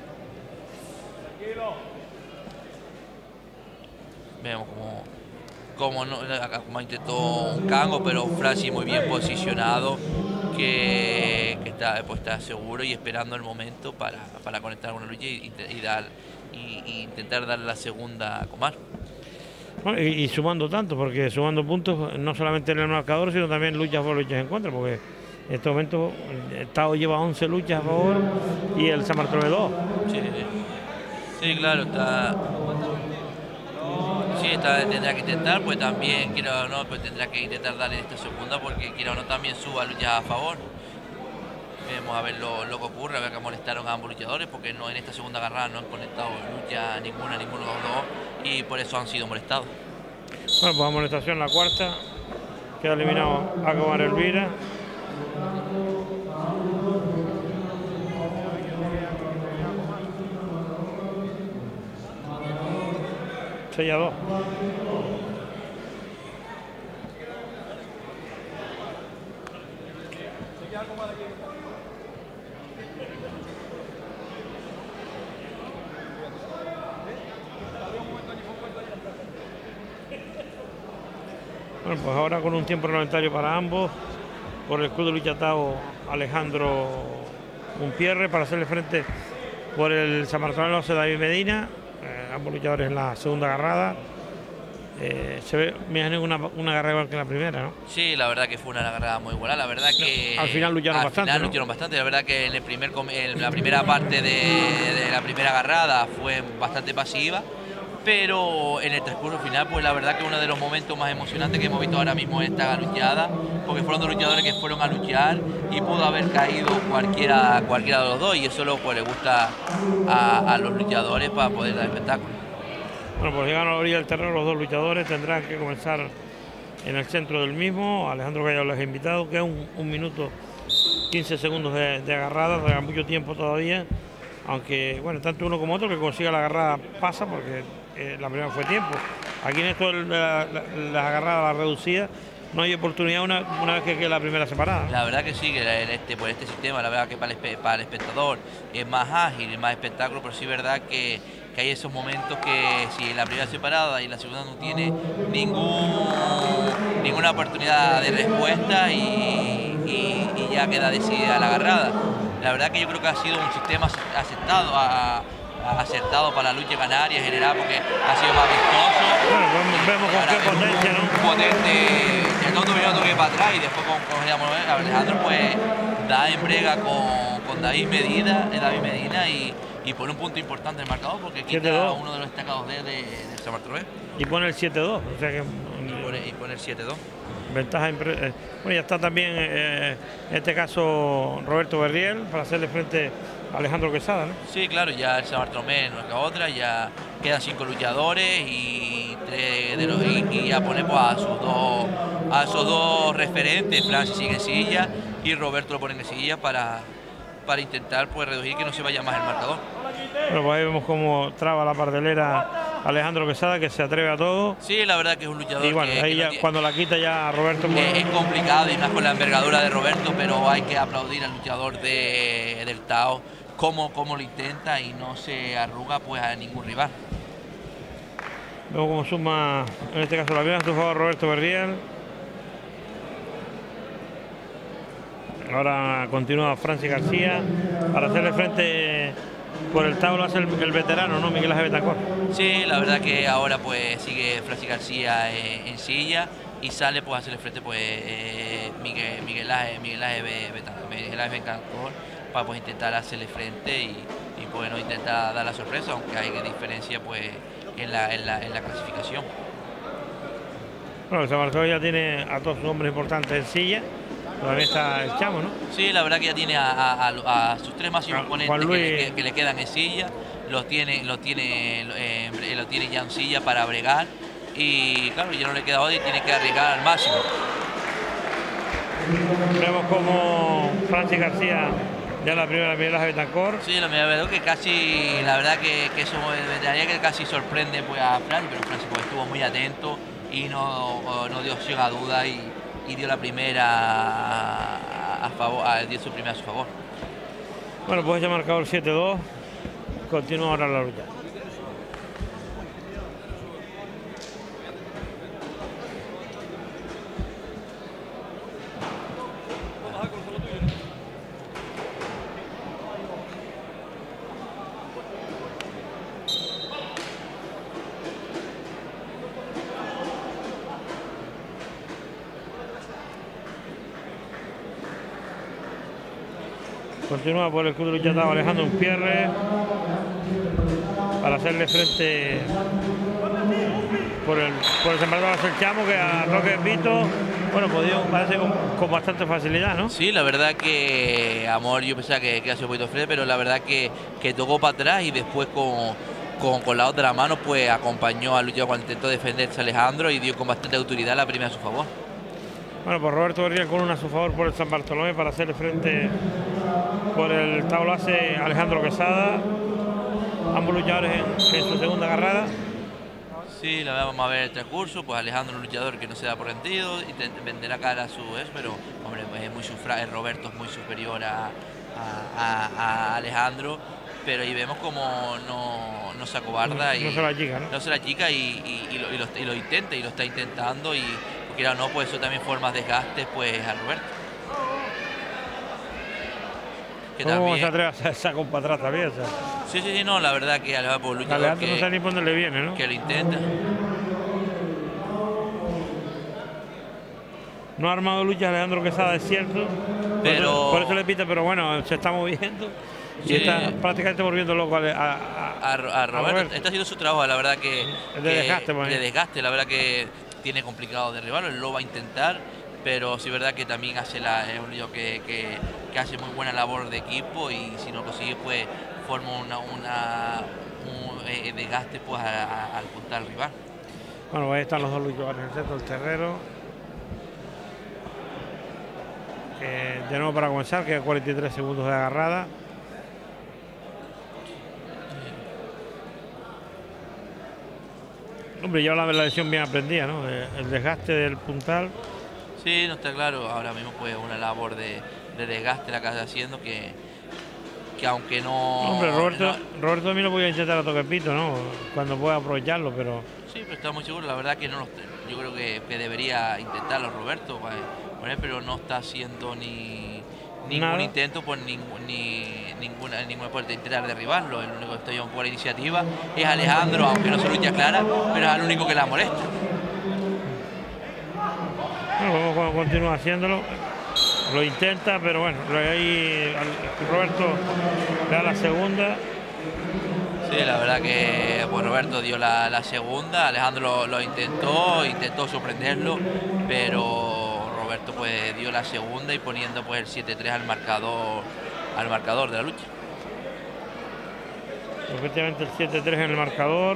[SPEAKER 2] Vemos como, como, no, como intentó un cango, pero Francis muy bien posicionado, que, que está, pues está seguro y esperando el momento para, para conectar una lucha y, y, dar, y, y intentar dar la segunda a Comar.
[SPEAKER 1] Bueno, y, y sumando tanto, porque sumando puntos no solamente en el marcador, sino también luchas por luchas en contra, porque en este momento el Tao lleva once luchas a favor y el San Bartolomé dos.
[SPEAKER 2] Sí, sí, claro, está... Sí, está, tendrá que intentar, pues también, quiera o no, pues tendrá que intentar darle esta segunda, porque quiera o no también suba luchas a favor. Vamos a ver lo, lo que ocurre, a ver que molestaron a ambos luchadores, porque no en esta segunda agarrada no han conectado lucha ninguna, ninguno de los dos, y por eso han sido molestados.
[SPEAKER 1] Bueno, pues amonestación la cuarta, queda eliminado a Comar Elvira. seis a dos. Bueno, pues ahora con un tiempo reglamentario para ambos, por el Club de Lucha Tao, Alejandro Umpierre, para hacerle frente por el San Bartolomé David Medina. Eh, ambos luchadores en la segunda agarrada. Eh, se ve, me imagino una, una agarrada igual que la primera, ¿no?
[SPEAKER 2] Sí, la verdad que fue una agarrada muy buena. La verdad que
[SPEAKER 1] al final lucharon
[SPEAKER 2] al
[SPEAKER 1] bastante.
[SPEAKER 2] Final
[SPEAKER 1] ¿no?
[SPEAKER 2] lucharon bastante. La verdad que en, el primer, en la primera parte de, de la primera agarrada fue bastante pasiva, pero en el transcurso final, pues la verdad que uno de los momentos más emocionantes que hemos visto ahora mismo en esta luchada, porque fueron dos luchadores que fueron a luchar y pudo haber caído cualquiera, cualquiera de los dos, y eso lo pues, le gusta a, a los luchadores para poder dar espectáculo.
[SPEAKER 1] Bueno, pues llegan a la orilla del terreno los dos luchadores, tendrán que comenzar en el centro del mismo. Alejandro Gallo les ha invitado, queda un, un minuto quince segundos de, de agarrada, todavía mucho tiempo todavía, aunque bueno, tanto uno como otro que consiga la agarrada pasa, porque eh, la primera fue tiempo. Aquí en esto de la, la, la agarrada, la reducida, no hay oportunidad una, una vez que quede la primera separada.
[SPEAKER 2] La verdad que sí, que este, por este sistema, la verdad que para el, para el espectador es más ágil, es más espectáculo, pero sí es verdad que, que hay esos momentos que si la primera separada y la segunda no tiene ningún, ninguna oportunidad de respuesta y, y, y ya queda decidida la agarrada. La verdad que yo creo que ha sido un sistema aceptado, a, a, acertado para la lucha canaria en general, porque ha sido más vistoso.
[SPEAKER 1] Bueno, vemos, vemos con qué potencia, ¿no?
[SPEAKER 2] Potente, el otro minuto que para atrás y después con, con Alejandro pues da en brega con, con David Medina, David Medina y, y pone un punto importante en el marcador, porque quita a uno de los destacados de, de, de San Bartolomé.
[SPEAKER 1] Y pone el siete dos, o sea que...
[SPEAKER 2] Y pone, y pone el siete dos.
[SPEAKER 1] Ventaja, eh, bueno, ya está también eh, en este caso Roberto Berriel para hacerle frente a Alejandro Quesada, ¿no?
[SPEAKER 2] Sí, claro, ya el San Bartolomé no es la otra, ya quedan cinco luchadores y tres de los y, y ya pone pues, a sus dos a esos dos referentes, Francis sigue en silla y Roberto lo pone en silla para, para intentar pues reducir que no se vaya más el marcador.
[SPEAKER 1] Bueno, pues ahí vemos cómo traba la partelera Alejandro Quesada, que se atreve a todo.
[SPEAKER 2] Sí, la verdad que es un luchador.
[SPEAKER 1] Y bueno,
[SPEAKER 2] que,
[SPEAKER 1] ahí
[SPEAKER 2] que
[SPEAKER 1] ya,
[SPEAKER 2] no tiene,
[SPEAKER 1] cuando la quita ya Roberto...
[SPEAKER 2] Es, es complicado y más con la envergadura de Roberto, pero hay que aplaudir al luchador de, del Tao, cómo, cómo lo intenta y no se arruga pues a ningún rival.
[SPEAKER 1] Vemos cómo suma, en este caso la primera, a su favor Roberto Berriel. Ahora continúa Francis García para hacerle frente por el Tao, lo hace el, el veterano, ¿no? Miguel Ángel Betancor.
[SPEAKER 2] Sí, la verdad que ahora pues sigue Francis García en, en silla y sale pues a hacerle frente pues eh, Miguel, Miguel Ángel Miguel Ángel Betancor para pues intentar hacerle frente y, y pues no intentar dar la sorpresa, aunque hay diferencia pues en la, en la, en la clasificación.
[SPEAKER 1] Bueno, el San Bartolomé ya tiene a todos sus hombres importantes en silla. Todavía está el Chamo, ¿no?
[SPEAKER 2] Sí, la verdad que ya tiene a, a, a, a sus tres máximos oponentes que, que, que le quedan en silla, los tiene, los tiene, eh, lo tiene ya en silla para bregar y claro, ya no le queda otra y tiene que arriesgar al máximo.
[SPEAKER 1] Vemos como Francis García ya la primera Miguel Ángel Betancourt.
[SPEAKER 2] Sí, la verdad que casi, la verdad que, que eso me que casi sorprende pues, a Francis, pero Francis pues, estuvo muy atento y no, no dio opción a duda y, y dio la primera a, a favor, a, dio su primera a su favor.
[SPEAKER 1] Bueno, pues ya ha marcado el siete dos, continúa ahora la lucha. Continúa por el Club de Lucha Tao Alejandro Unpierre para hacerle frente por el, por el Sembrador del Chamo, que a Roque Vito, bueno, pues parece con, con bastante facilidad, ¿no?
[SPEAKER 2] Sí, la verdad que Amor yo pensaba que, que ha sido un poquito frío, pero la verdad que, que tocó para atrás y después con, con, con la otra mano pues acompañó al luchador cuando intentó defenderse a Alejandro y dio con bastante autoridad la primera a su favor.
[SPEAKER 1] Bueno, pues Roberto Guerrilla con una a su favor por el San Bartolomé para hacerle frente por el tablo hace Alejandro Quesada. Ambos luchadores en, en su segunda agarrada.
[SPEAKER 2] Sí, la vamos a ver el transcurso. Pues Alejandro, un luchador que no se da por rendido y vende la cara a su eso, pero hombre, pues es muy sufra, Roberto es muy superior a, a, a, a Alejandro. Pero ahí vemos como no, no se acobarda y
[SPEAKER 1] no se la chica, ¿no?
[SPEAKER 2] No se la chica y, y, y, lo, y, lo, y lo intenta y lo está intentando y quiera o no, pues eso también forma desgastes pues a Roberto.
[SPEAKER 1] Que ¿Cómo también... se atreve a hacer esa con para atrás también? O sea.
[SPEAKER 2] Sí, sí, sí, no, la verdad que Alejandro por luchador
[SPEAKER 1] Alejandro
[SPEAKER 2] que,
[SPEAKER 1] no sabe ni por dónde le viene, ¿no?
[SPEAKER 2] Que lo intenta.
[SPEAKER 1] No ha armado lucha Alejandro Quesada, es cierto.
[SPEAKER 2] Pero...
[SPEAKER 1] Por eso, por eso le pita, pero bueno, se está moviendo.
[SPEAKER 2] Sí.
[SPEAKER 1] Y está prácticamente volviendo loco a, a, a,
[SPEAKER 2] a, a, Roberto. a Roberto. Está haciendo su trabajo, la verdad que...
[SPEAKER 1] El de
[SPEAKER 2] que,
[SPEAKER 1] desgaste, pues.
[SPEAKER 2] De desgaste, la verdad que tiene complicado derribarlo, él lo va a intentar, pero sí es verdad que también hace la, es un lío que, que, que hace muy buena labor de equipo y si no lo consigue pues forma una, una un eh, desgaste pues al puntar al rival.
[SPEAKER 1] Bueno, pues ahí están los dos luchadores en el centro del terreno. Eh, de nuevo para comenzar, queda cuarenta y tres segundos de agarrada. Hombre, ya hablaba de la lesión bien aprendida, ¿no? El desgaste del puntal.
[SPEAKER 2] Sí, no está claro. Ahora mismo pues una labor de, de desgaste la que está haciendo que, que aunque no...
[SPEAKER 1] Hombre, Roberto,
[SPEAKER 2] no,
[SPEAKER 1] Roberto también lo podía intentar a toque pito, ¿no? Cuando pueda aprovecharlo, pero...
[SPEAKER 2] Sí, pero está muy seguro. La verdad que no lo, yo creo que, que debería intentarlo Roberto, pero no está haciendo ni ningún Nada. intento por ningún, ni ninguna ninguna puerta intentar derribarlo. El único que está llevando por iniciativa es Alejandro, aunque no se lucha clara, pero es el único que la molesta.
[SPEAKER 1] Bueno, vamos a continuar haciéndolo. Lo intenta, pero bueno, ahí Roberto le da la segunda.
[SPEAKER 2] Sí, la verdad que pues Roberto dio la, la segunda, Alejandro lo, lo intentó, intentó sorprenderlo, pero Roberto pues dio la segunda y poniendo pues el siete tres al marcador, al marcador de la lucha.
[SPEAKER 1] Efectivamente el siete tres en el marcador.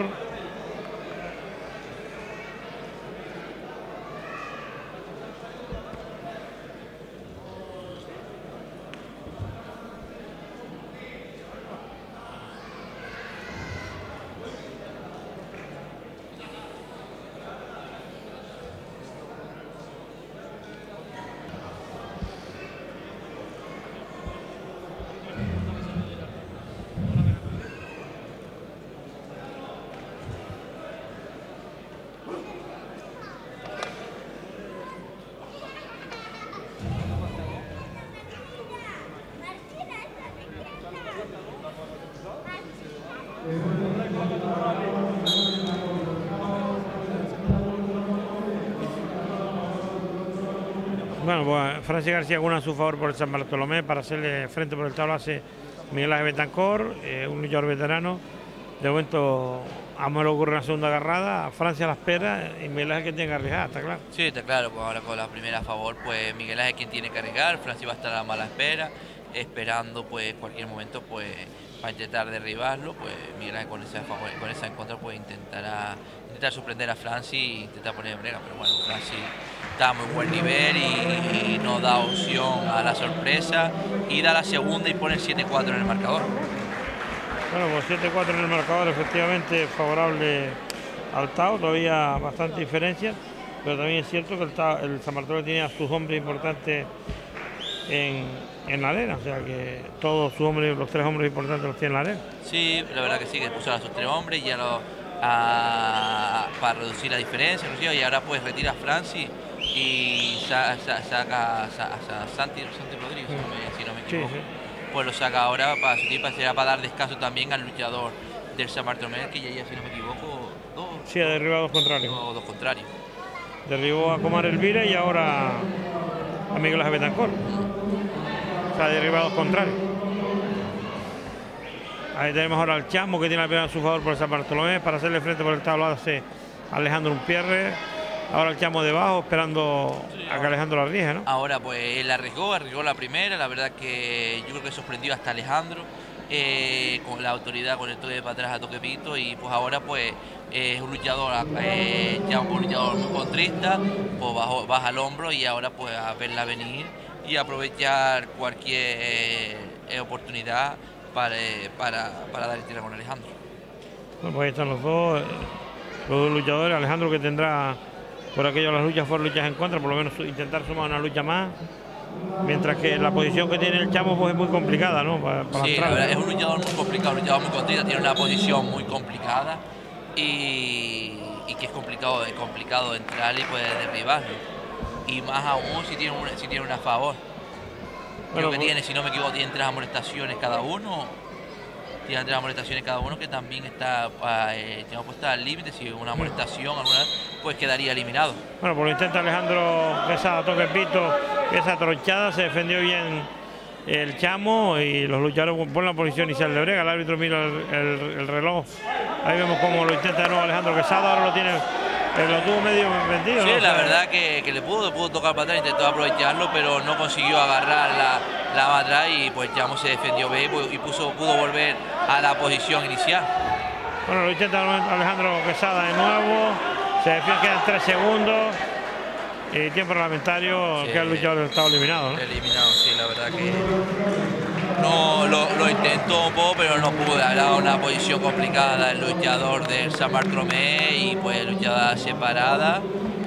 [SPEAKER 1] Bueno, pues Francis García con una a su favor por el San Bartolomé para hacerle frente por el tablo hace Miguel Ángel Betancourt, eh, un luchador veterano. De momento a Amor ocurre una segunda agarrada, Francia la espera y Miguel Ángel quien tiene que arriesgar, está claro.
[SPEAKER 2] Sí, está claro, pues ahora con la primera a favor, pues Miguel Ángel quien tiene que arriesgar, Francia va a estar a mala espera, esperando pues cualquier momento pues para intentar derribarlo, pues Miguel con esa, con esa en contra pues intentará intentar sorprender a Francis e intentar poner en brega, pero bueno, Francis está a muy buen nivel y, y no da opción a la sorpresa y da la segunda y pone siete cuatro en el marcador.
[SPEAKER 1] Bueno, pues siete cuatro en el marcador, efectivamente favorable al Tao, todavía bastante diferencia, pero también es cierto que el, Tao, el San Bartolomé tiene a sus hombres importantes en, en la arena, o sea que todos sus hombres, los tres hombres importantes los tiene en la arena.
[SPEAKER 2] Sí, la verdad que sí, que puso a sus tres hombres y ya lo, a, para reducir la diferencia, y ahora pues retira a Francis y sa, sa, saca a sa, sa, Santi, Santi Rodríguez, sí. si, no me, si no me equivoco. Sí, sí. Pues lo saca ahora para su tipa, será para dar descanso también al luchador del San Bartolomé, que ya, ya si no me equivoco, dos.
[SPEAKER 1] Sí, ha derribado dos contrarios.
[SPEAKER 2] Dos, dos contrarios.
[SPEAKER 1] Derribó a Comar Elvira y ahora a Miguel Ángel Betancourt. O sea, ha derribado dos contrarios. Ahí tenemos ahora al Chamo, que tiene la pelea a su favor por el San Bartolomé. Para hacerle frente por el tablado hace Alejandro Unpierre. Ahora el Chamo debajo, esperando sí, a que Alejandro la arriesgue, ¿no?
[SPEAKER 2] Ahora pues él arriesgó, arriesgó la primera. La verdad que yo creo que sorprendió hasta Alejandro. Eh, con la autoridad, con el toque de para atrás a toque pito, y pues ahora pues eh, es un luchador, eh, ya un luchador muy contrista, pues bajo, baja el hombro y ahora pues a verla venir y aprovechar cualquier eh, oportunidad para, eh, para, para dar el tiro con Alejandro.
[SPEAKER 1] Bueno, pues ahí están los dos, los dos luchadores. Alejandro, que tendrá por aquello las luchas fueron luchas en contra, por lo menos intentar sumar una lucha más. Mientras que la posición que tiene el Chamo pues es muy complicada, ¿no? Para, para
[SPEAKER 2] sí, la verdad, es un luchador muy complicado, un luchador muy contrista, tiene una posición muy complicada y, y que es complicado, es complicado entrar y poder derribarlo. Y más aún si tiene una, si tiene una a favor. Bueno, Creo que pues, tiene, si no me equivoco, tiene tres amonestaciones cada uno. Tiene tres amonestaciones cada uno, que también está eh, puesta al límite. Si una amonestación alguna pues quedaría eliminado.
[SPEAKER 1] Bueno, pues lo intenta Alejandro, esa toque pito, esa tronchada, se defendió bien el Chamo y los luchadores ponen la posición inicial de brega. El árbitro mira el, el, el reloj, ahí vemos cómo lo intenta de nuevo Alejandro Quesada, ahora lo tiene, eh, lo tuvo medio vendido.
[SPEAKER 2] Sí,
[SPEAKER 1] ¿no?
[SPEAKER 2] la verdad que, que le pudo, pudo tocar para atrás, intentó aprovecharlo, pero no consiguió agarrar la, la va atrás y pues Chamo se defendió bien y puso, pudo volver a la posición inicial.
[SPEAKER 1] Bueno, lo intenta Alejandro Quesada de nuevo, se defiende, quedan tres segundos y tiempo reglamentario, sí, que el luchador estaba eliminado, ¿no?
[SPEAKER 2] Eliminado, sí, la verdad que no lo, lo intentó un poco, pero no pudo, dar una posición complicada el luchador del San Bartolomé y pues luchada separada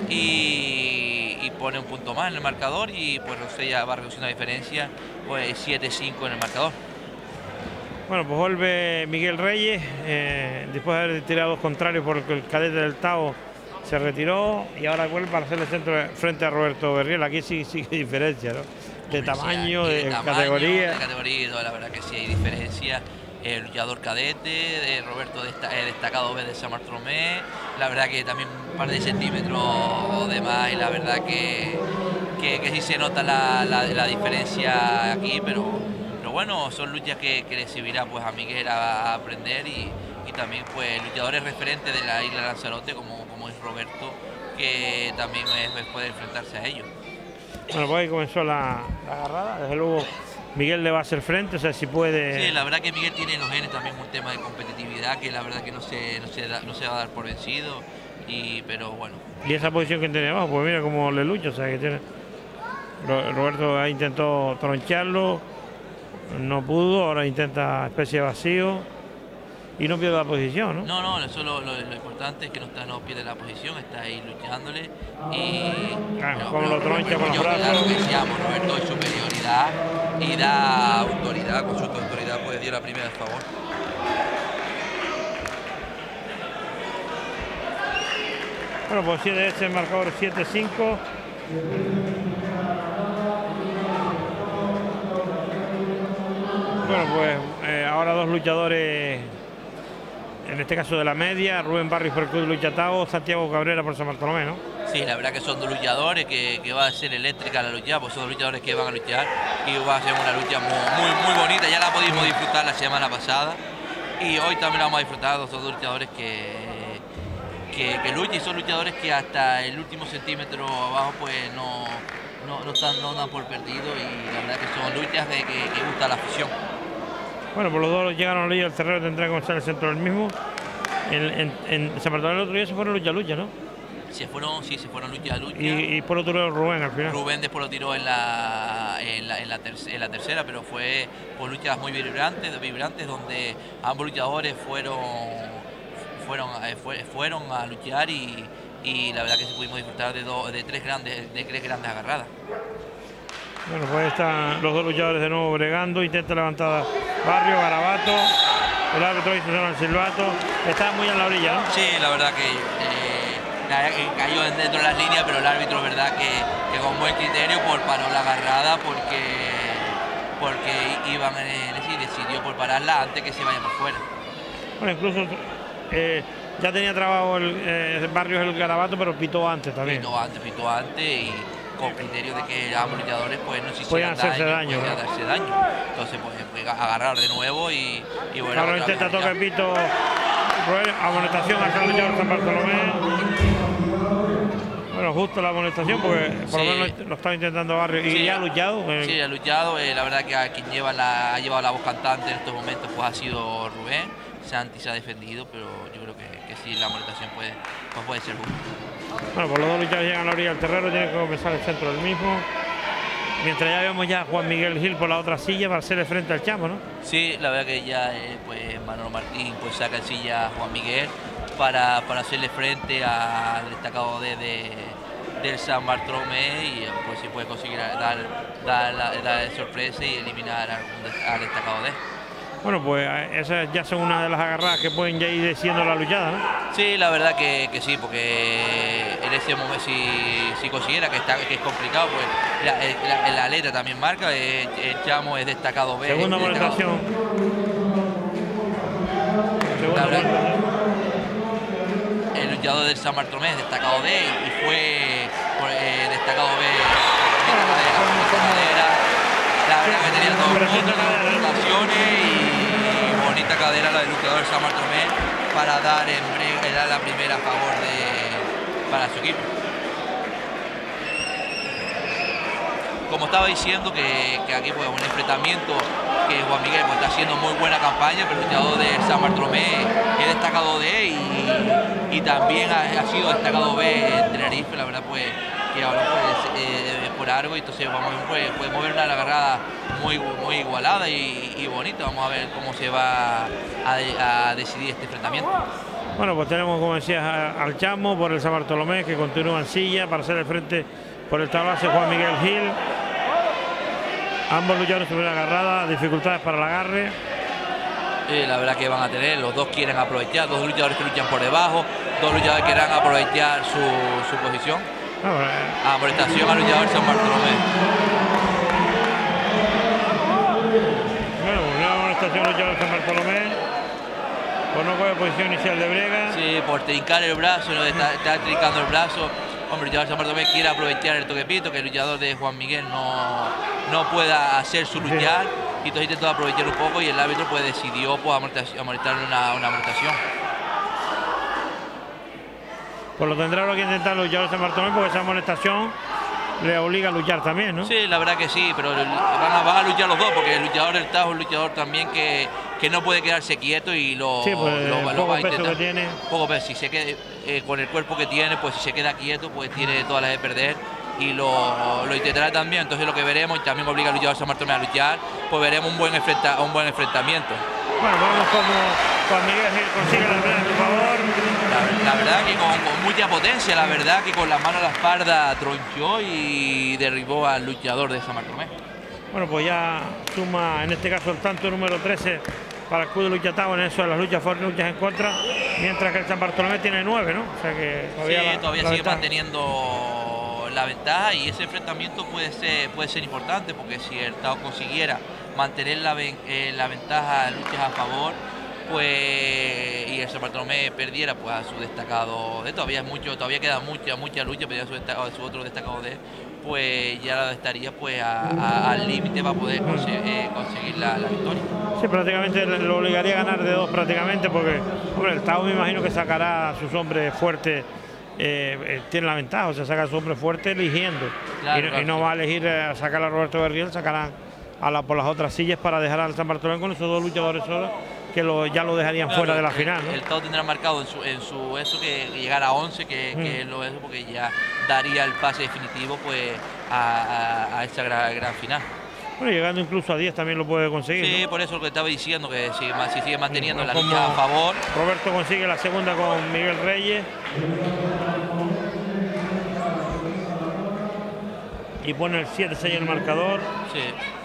[SPEAKER 2] y, y pone un punto más en el marcador y pues Rosella va reduciendo la diferencia, pues siete cinco en el marcador.
[SPEAKER 1] Bueno, pues vuelve Miguel Reyes, eh, después de haber tirado dos contrarios porque el cadete del Tao se retiró y ahora vuelve para hacerle centro frente a Roberto Berriel. Aquí sí sí hay diferencia, ¿no? De tamaño, de, de tamaño, categoría.
[SPEAKER 2] De categoría, la verdad que sí hay diferencia. El luchador cadete de Roberto desta eh, destacado B de San Bartolomé, la verdad que también un par de centímetros de más y la verdad que, que, que sí se nota la, la, la diferencia aquí, pero, pero bueno, son luchas que, que le servirá pues a Miguel a, a aprender y, y también pues luchadores referentes de la isla Lanzarote como, como es Roberto, que también es, puede enfrentarse a ellos.
[SPEAKER 1] Bueno, pues ahí comenzó la, la agarrada, desde luego Miguel le va a hacer frente, o sea, si puede...
[SPEAKER 2] Sí, la verdad que Miguel tiene en los genes también un tema de competitividad que la verdad que no se, no se, da, no se va a dar por vencido, y, pero bueno.
[SPEAKER 1] Y esa posición que tiene abajo, pues mira cómo le lucha, o sea, que tiene... Roberto ahí intentó troncharlo, no pudo, ahora intenta especie de vacío y no pierde la posición, ¿no?
[SPEAKER 2] No, no, eso lo, lo, lo importante es que no, está, no pierde la posición, está ahí luchándole y...
[SPEAKER 1] Claro, como lo troncha con los brazos.
[SPEAKER 2] Claro que decíamos, Roberto es superioridad y da autoridad, con su autoridad pues dio la primera a favor.
[SPEAKER 1] Bueno, pues siete, este es el marcador siete cinco. Bueno, pues eh, ahora dos luchadores, en este caso de la media, Rubén Barrios por el Club Lucha Tao, Santiago Cabrera por San Bartolomé, ¿no?
[SPEAKER 2] Sí, la verdad que son dos luchadores que, que va a ser eléctrica la lucha, pues son dos luchadores que van a luchar y va a ser una lucha muy, muy, muy bonita, ya la pudimos disfrutar la semana pasada y hoy también la vamos a disfrutar, dos dos luchadores que, que, que luchan y son luchadores que hasta el último centímetro abajo pues no, no, no, están, no dan por perdido y la verdad que son luchas de que, que gusta la afición.
[SPEAKER 1] Bueno, pues los dos llegaron a la orilla del terreno, tendrá que comenzar el centro del mismo. En, en, en San Bartolomé el otro día se fueron lucha lucha, ¿no?
[SPEAKER 2] Se fueron, sí, se fueron lucha lucha.
[SPEAKER 1] Y, y después lo tiró Rubén al final.
[SPEAKER 2] Rubén después lo tiró en la, en la, en la, tercera, en la tercera, pero fue por luchas muy vibrantes, vibrantes donde ambos luchadores fueron, fueron, eh, fue, fueron a luchar y, y la verdad que sí pudimos disfrutar de, do, de, tres grandes, de tres grandes agarradas.
[SPEAKER 1] Bueno, pues están los dos luchadores de nuevo bregando, intenta levantada Barrio, Garabato, el árbitro hizo el silbato, está muy en la orilla, ¿no?
[SPEAKER 2] Sí, la verdad que eh, cayó dentro de las líneas, pero el árbitro, verdad que, que con buen criterio por paró la agarrada porque, porque iban, eh, decir, decidió por pararla antes que se vaya por fuera.
[SPEAKER 1] Bueno, incluso eh, ya tenía trabajo el eh, Barrios el Garabato, pero pitó antes también.
[SPEAKER 2] Pitó antes, pitó antes y con criterio de que ambos luchadores pues no se
[SPEAKER 1] hicieran daño,
[SPEAKER 2] daño, podían darse daño. Entonces pues, pues agarrar de nuevo y, y bueno.
[SPEAKER 1] Ahora intenta tocar el pito, amonestación acá el luchador San Bartolomé. Bueno, justo la amonestación porque por sí. lo menos lo estaba intentando Barrio y
[SPEAKER 2] sí,
[SPEAKER 1] ya ha luchado.
[SPEAKER 2] Eh. Sí, ha luchado, eh, la verdad que a quien lleva la, ha llevado la voz cantante en estos momentos pues ha sido Rubén. Santi se ha defendido, pero yo creo que, que sí, la amonestación puede, pues puede ser justa.
[SPEAKER 1] Bueno, pues los dos luchadores llegan a la orilla del terreno, tienen que comenzar el centro del mismo. Mientras ya vemos ya a Juan Miguel Gil por la otra silla para hacerle frente al Chamo, ¿no?
[SPEAKER 2] Sí, la verdad que ya eh, pues Manolo Martín pues saca en silla a Juan Miguel para, para hacerle frente al destacado de, de, del San Bartolomé y pues si puede conseguir dar, dar, dar, dar sorpresa y eliminar al, al destacado de.
[SPEAKER 1] Bueno, pues esas ya son una de las agarradas que pueden ya ir diciendo la luchada, ¿no?
[SPEAKER 2] Sí, la verdad que, que sí, porque en ese momento si, si considera que, está, que es complicado, pues la, la, la letra también marca, el, el Chamo es destacado B.
[SPEAKER 1] Segunda amonestación.
[SPEAKER 2] Segunda amonestación. El luchador del San Bartolomé es destacado D y fue por, eh, destacado B. La verdad que tenía dos ocasiones y bonita cadera la del luchador San Bartolomé para dar en breve, era la primera a favor de para su equipo. Como estaba diciendo que, que aquí pues un enfrentamiento que Juan Miguel pues, está haciendo muy buena campaña, pero el luchador de San Bartolomé es destacado D y, y también ha, ha sido destacado B en Tenerife, la verdad pues que ahora pues eh, por algo y entonces vamos pues, podemos ver una agarrada muy, muy igualada y, y bonita. Vamos a ver cómo se va a, a decidir este enfrentamiento.
[SPEAKER 1] Bueno, pues tenemos, como decías, al Chamo por el San Bartolomé que continúa en silla para hacer el frente por el tablazo Juan Miguel Gil. Ambos luchadores tuvieron agarrada, dificultades para el agarre.
[SPEAKER 2] Sí, la verdad que van a tener, los dos quieren aprovechar, dos luchadores que luchan por debajo, dos luchadores que quieran aprovechar su, su posición. Ah, amonestación al luchador San Bartolomé.
[SPEAKER 1] Bueno, una amonestación al luchador San Bartolomé. Por no coger posición inicial de brega.
[SPEAKER 2] Sí, por trincar el brazo, no está, está trincando el brazo. Hombre, el luchador San Bartolomé quiere aprovechar el toquepito, que el luchador de Juan Miguel no, no pueda hacer su luchar. Sí. Y entonces intentó aprovechar un poco y el árbitro pues decidió pues, amonestarle una, una amonestación.
[SPEAKER 1] Pues lo tendrá ahora que intentar luchar San Bartolomé porque esa amonestación le obliga a luchar también, ¿no?
[SPEAKER 2] Sí, la verdad que sí, pero van a, van a luchar los dos porque el luchador del Tajo es un luchador también que, que no puede quedarse quieto y lo,
[SPEAKER 1] sí, pues,
[SPEAKER 2] lo, lo
[SPEAKER 1] poco
[SPEAKER 2] va a
[SPEAKER 1] peso
[SPEAKER 2] intentar.
[SPEAKER 1] Que tiene.
[SPEAKER 2] Poco peso, si se queda, eh, con el cuerpo que tiene, pues si se queda quieto, pues tiene todas las de perder y lo, lo intentará también. Entonces lo que veremos, y también obliga al luchador San Bartolomé a luchar, pues veremos un buen, enfrenta, un buen enfrentamiento.
[SPEAKER 1] Bueno, vamos como Juan Miguel Gil consigue la pelea, por favor.
[SPEAKER 2] La, la verdad que con, con mucha potencia, la verdad que con la mano a la espalda tronchó y derribó al luchador de San Bartolomé.
[SPEAKER 1] Bueno, pues ya suma en este caso el tanto número trece para el Club de Lucha Tao en eso de las luchas fuertes, luchas en contra, mientras que el San Bartolomé tiene nueve, ¿no? O sea que todavía,
[SPEAKER 2] sí,
[SPEAKER 1] la,
[SPEAKER 2] todavía
[SPEAKER 1] la
[SPEAKER 2] sigue
[SPEAKER 1] ventaja.
[SPEAKER 2] manteniendo la ventaja y ese enfrentamiento puede ser, puede ser importante porque si el Tao consiguiera mantener la, eh, la ventaja, luchas a favor, pues y el San Bartolomé perdiera pues a su destacado de todavía mucho, todavía queda mucha, mucha lucha, pero a su, a su otro destacado de pues ya estaría pues a, a, al límite para poder conseguir, eh, conseguir la, la victoria.
[SPEAKER 1] Sí, prácticamente lo obligaría a ganar de dos prácticamente porque hombre, el Tao me imagino que sacará a sus hombres fuertes. Eh, eh, tiene la ventaja, o sea, saca a su hombre fuerte eligiendo.
[SPEAKER 2] Claro,
[SPEAKER 1] y, no,
[SPEAKER 2] claro,
[SPEAKER 1] y no
[SPEAKER 2] sí.
[SPEAKER 1] va a elegir a sacar a Roberto Berriel, sacarán a la, por las otras sillas para dejar al San Bartolomé con esos dos luchadores solos que lo, ya lo dejarían claro, fuera de la
[SPEAKER 2] el,
[SPEAKER 1] final, ¿no?
[SPEAKER 2] El Tao tendrá marcado en su, en su eso que llegar a once, que, mm. que lo eso, porque ya daría el pase definitivo pues a, a, a esa gran, gran final.
[SPEAKER 1] Bueno, llegando incluso a diez también lo puede conseguir.
[SPEAKER 2] Sí,
[SPEAKER 1] ¿no?
[SPEAKER 2] Por eso lo que estaba diciendo, que si, si sigue manteniendo la
[SPEAKER 1] Como
[SPEAKER 2] lucha a favor.
[SPEAKER 1] Roberto consigue la segunda con Miguel Reyes. Y pone el siete seis en el marcador.
[SPEAKER 2] Sí.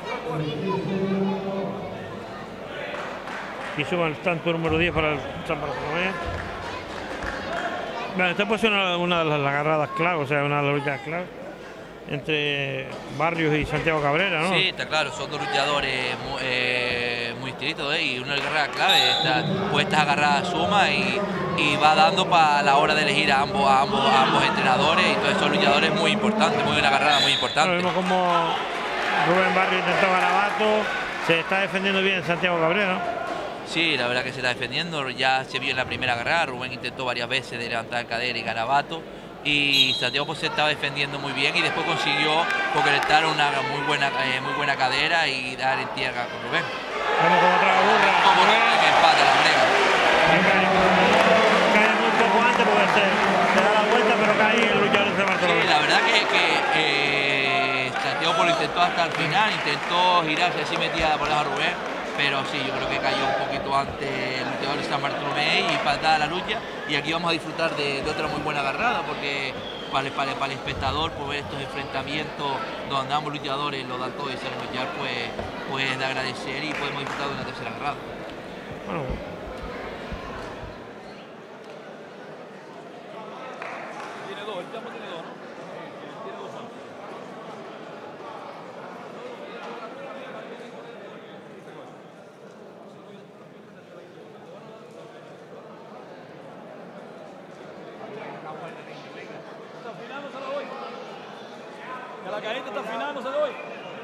[SPEAKER 1] Y sube el tanto número diez para el San Bartolomé. Bueno, esta puede ser una, una de las agarradas clave, o sea, una de las luchas clave entre Barrios y Santiago Cabrera, ¿no?
[SPEAKER 2] Sí, está claro, son dos luchadores muy, eh, muy estrictos, ¿eh? Y una agarrada clave, esta, pues estas agarradas suma y, y va dando para la hora de elegir a ambos, a ambos, a ambos entrenadores, y todos esos luchadores muy importantes, muy una agarrada muy importante.
[SPEAKER 1] Bueno, vemos como Rubén Barrios intentó garabato, se está defendiendo bien Santiago Cabrera.
[SPEAKER 2] Sí, la verdad que se está defendiendo, ya se vio en la primera agarrada, Rubén intentó varias veces de levantar cadera y garabato, y Santiago pues se estaba defendiendo muy bien y después consiguió concretar una muy buena, eh, muy buena cadera y dar en tierra con Rubén.
[SPEAKER 1] Vamos con otra burra.
[SPEAKER 2] Como Rubén que empata la brega.
[SPEAKER 1] Cae, cae muy poco antes porque se, se da la vuelta, pero cae el luchador de San Bartolomé.
[SPEAKER 2] Sí, la verdad que, que eh, Santiago pues lo intentó hasta el final, intentó girarse así metida por debajo a Rubén, pero sí, yo creo que cayó un poquito antes el luchador de San Bartolomé y patada la lucha. Y aquí vamos a disfrutar de, de otra muy buena agarrada, porque para, para, para el espectador, por ver estos enfrentamientos donde ambos luchadores lo dan todo y salen luchar, pues, pues de agradecer y podemos disfrutar de una tercera agarrada.
[SPEAKER 1] Bueno.
[SPEAKER 5] Tiene dos, el Chamo tiene dos, ¿no? Tiene dos más. Está final, no se lo doy. Que la cajita está final, no se lo doy.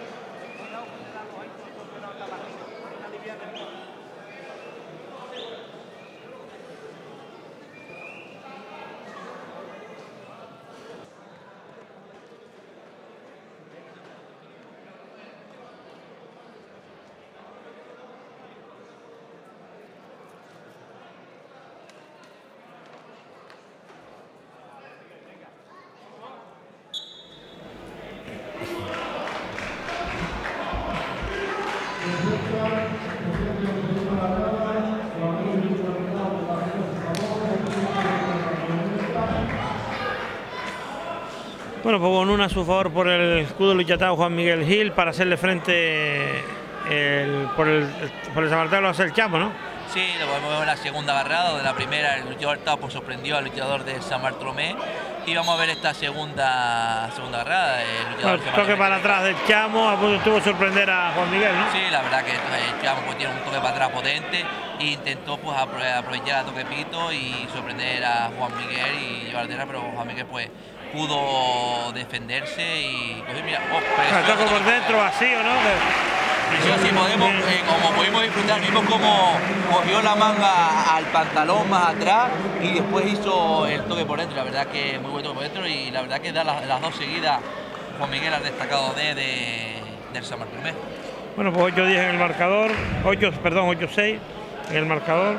[SPEAKER 1] Bueno, pues con una a su favor por el escudo luchatado Juan Miguel Gil para hacerle frente el, por, el, por el San Bartolomé, lo hace el Chamo, ¿no?
[SPEAKER 2] Sí, lo podemos ver en la segunda agarrada, de la primera el luchador Tao pues, sorprendió al luchador de San Bartolomé. Y vamos a ver esta segunda segunda agarrada. El luchador
[SPEAKER 1] bueno, toque para atrás del Chamo, a punto estuvo sorprender a Juan Miguel, ¿no?
[SPEAKER 2] Sí, la verdad que el Chamo pues, tiene un toque para atrás potente e intentó pues, aprovechar a toque pito y sorprender a Juan Miguel y llevar tierra, pero Juan Miguel pues pudo defenderse y cogió, mira, oh,
[SPEAKER 1] bueno, toque por dentro vacío, ¿no?
[SPEAKER 2] Precioso, sí, podemos, eh, como pudimos disfrutar, vimos como cogió la manga al pantalón más atrás y después hizo el toque por dentro. La verdad que muy buen toque por dentro y la verdad que da las, las dos seguidas Juan Miguel al destacado D de, del San Bartolomé.
[SPEAKER 1] Bueno, pues ocho diez en el marcador, ocho, perdón, ocho seis en el marcador.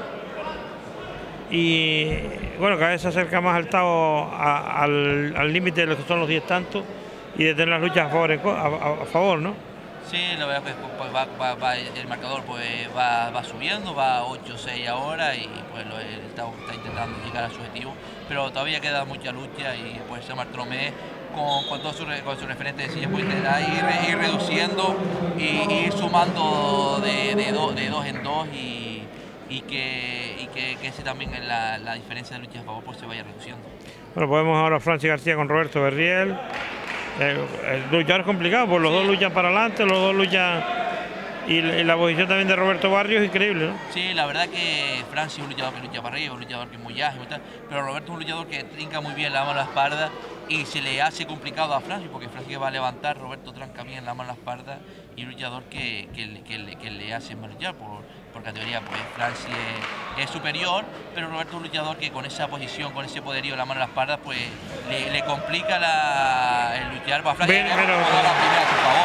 [SPEAKER 1] Y bueno, cada vez se acerca más al Tao a, al límite de lo que son los diez tantos y de tener las luchas a favor, a, a, a favor, ¿no?
[SPEAKER 2] Sí, la verdad que pues, va, va, va, el marcador pues, va, va subiendo, va ocho seis ahora y pues lo, el Tao está intentando llegar a su objetivo, pero todavía queda mucha lucha y pues San Bartolomé con, con todos sus con su referentes de silla puede intentar ir, ir reduciendo y ir sumando de, de, do, de dos en dos y, y que, y que, que ese también es la, la diferencia de lucha a favor pues se vaya reduciendo.
[SPEAKER 1] Bueno, podemos ahora a Francis García con Roberto Berriel. El, el luchar es complicado, pues los sí. dos luchan para adelante, los dos luchan y, y la posición también de Roberto Barrios es increíble, ¿no?
[SPEAKER 2] Sí, la verdad que Francis es un luchador que lucha para arriba, un luchador que es muy ágil, pero Roberto es un luchador que trinca muy bien la mano a la espalda y se le hace complicado a Francis porque Francis va a levantar, Roberto tranca bien la mano a la espalda y un luchador que, que, que, que le hace más luchar por por categoría pues Francis es, es superior, pero Roberto es un luchador que con esa posición, con ese poderío, la mano en la espalda, pues le, le complica la, el luchar para Francis.
[SPEAKER 1] Bien, pero...
[SPEAKER 2] la primera a su favor.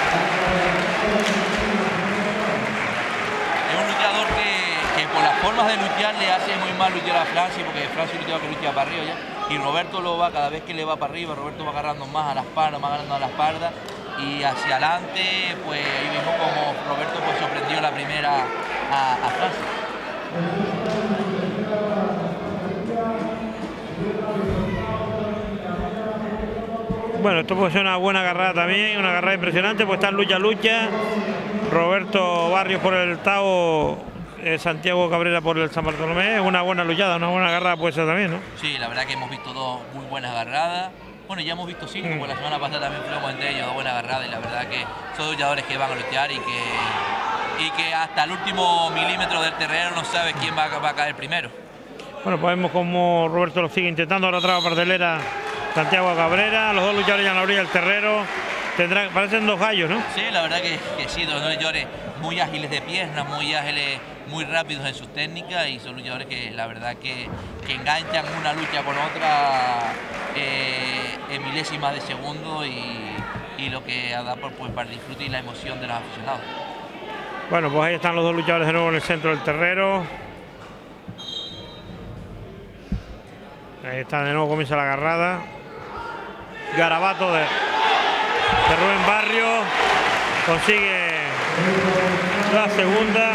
[SPEAKER 2] Es un luchador que, que por las formas de luchar le hace muy mal luchar a Francis, porque Francis es un luchador que lucha para arriba ya, y Roberto lo va, cada vez que le va para arriba, Roberto va agarrando más a la espalda, más agarrando a la espalda, y hacia adelante, pues ahí vimos como Roberto pues sorprendió la primera a, a Francis.
[SPEAKER 1] Bueno, esto puede ser una buena agarrada también, una agarrada impresionante, pues está lucha lucha. Roberto Barrios por el Tao, eh, Santiago Cabrera por el San Bartolomé. Es una buena luchada, una buena agarrada puede ser también, ¿no?
[SPEAKER 2] Sí, la verdad que hemos visto dos muy buenas agarradas. Bueno, ya hemos visto cinco, mm. porque la semana pasada también fuimos entre ellos dos buenas agarradas, y la verdad que son luchadores que van a luchar y que, y que hasta el último milímetro del terreno no sabe quién va, va a caer primero.
[SPEAKER 1] Bueno, pues vemos como Roberto lo sigue intentando, ahora otra cartelera Santiago Cabrera, los dos luchadores ya en la orilla del terreno, tendrán, parecen dos gallos, ¿no?
[SPEAKER 2] Sí, la verdad que, que sí, dos luchadores muy ágiles de piernas, muy ágiles, muy rápidos en sus técnicas, y son luchadores que la verdad que, que enganchan una lucha con otra eh, en milésimas de segundo, y, y lo que da por, pues, para el disfrute y la emoción de los aficionados.
[SPEAKER 1] Bueno, pues ahí están los dos luchadores de nuevo en el centro del terreno. Ahí está, de nuevo comienza la agarrada. Garabato de, de Rubén Barrios, consigue la segunda.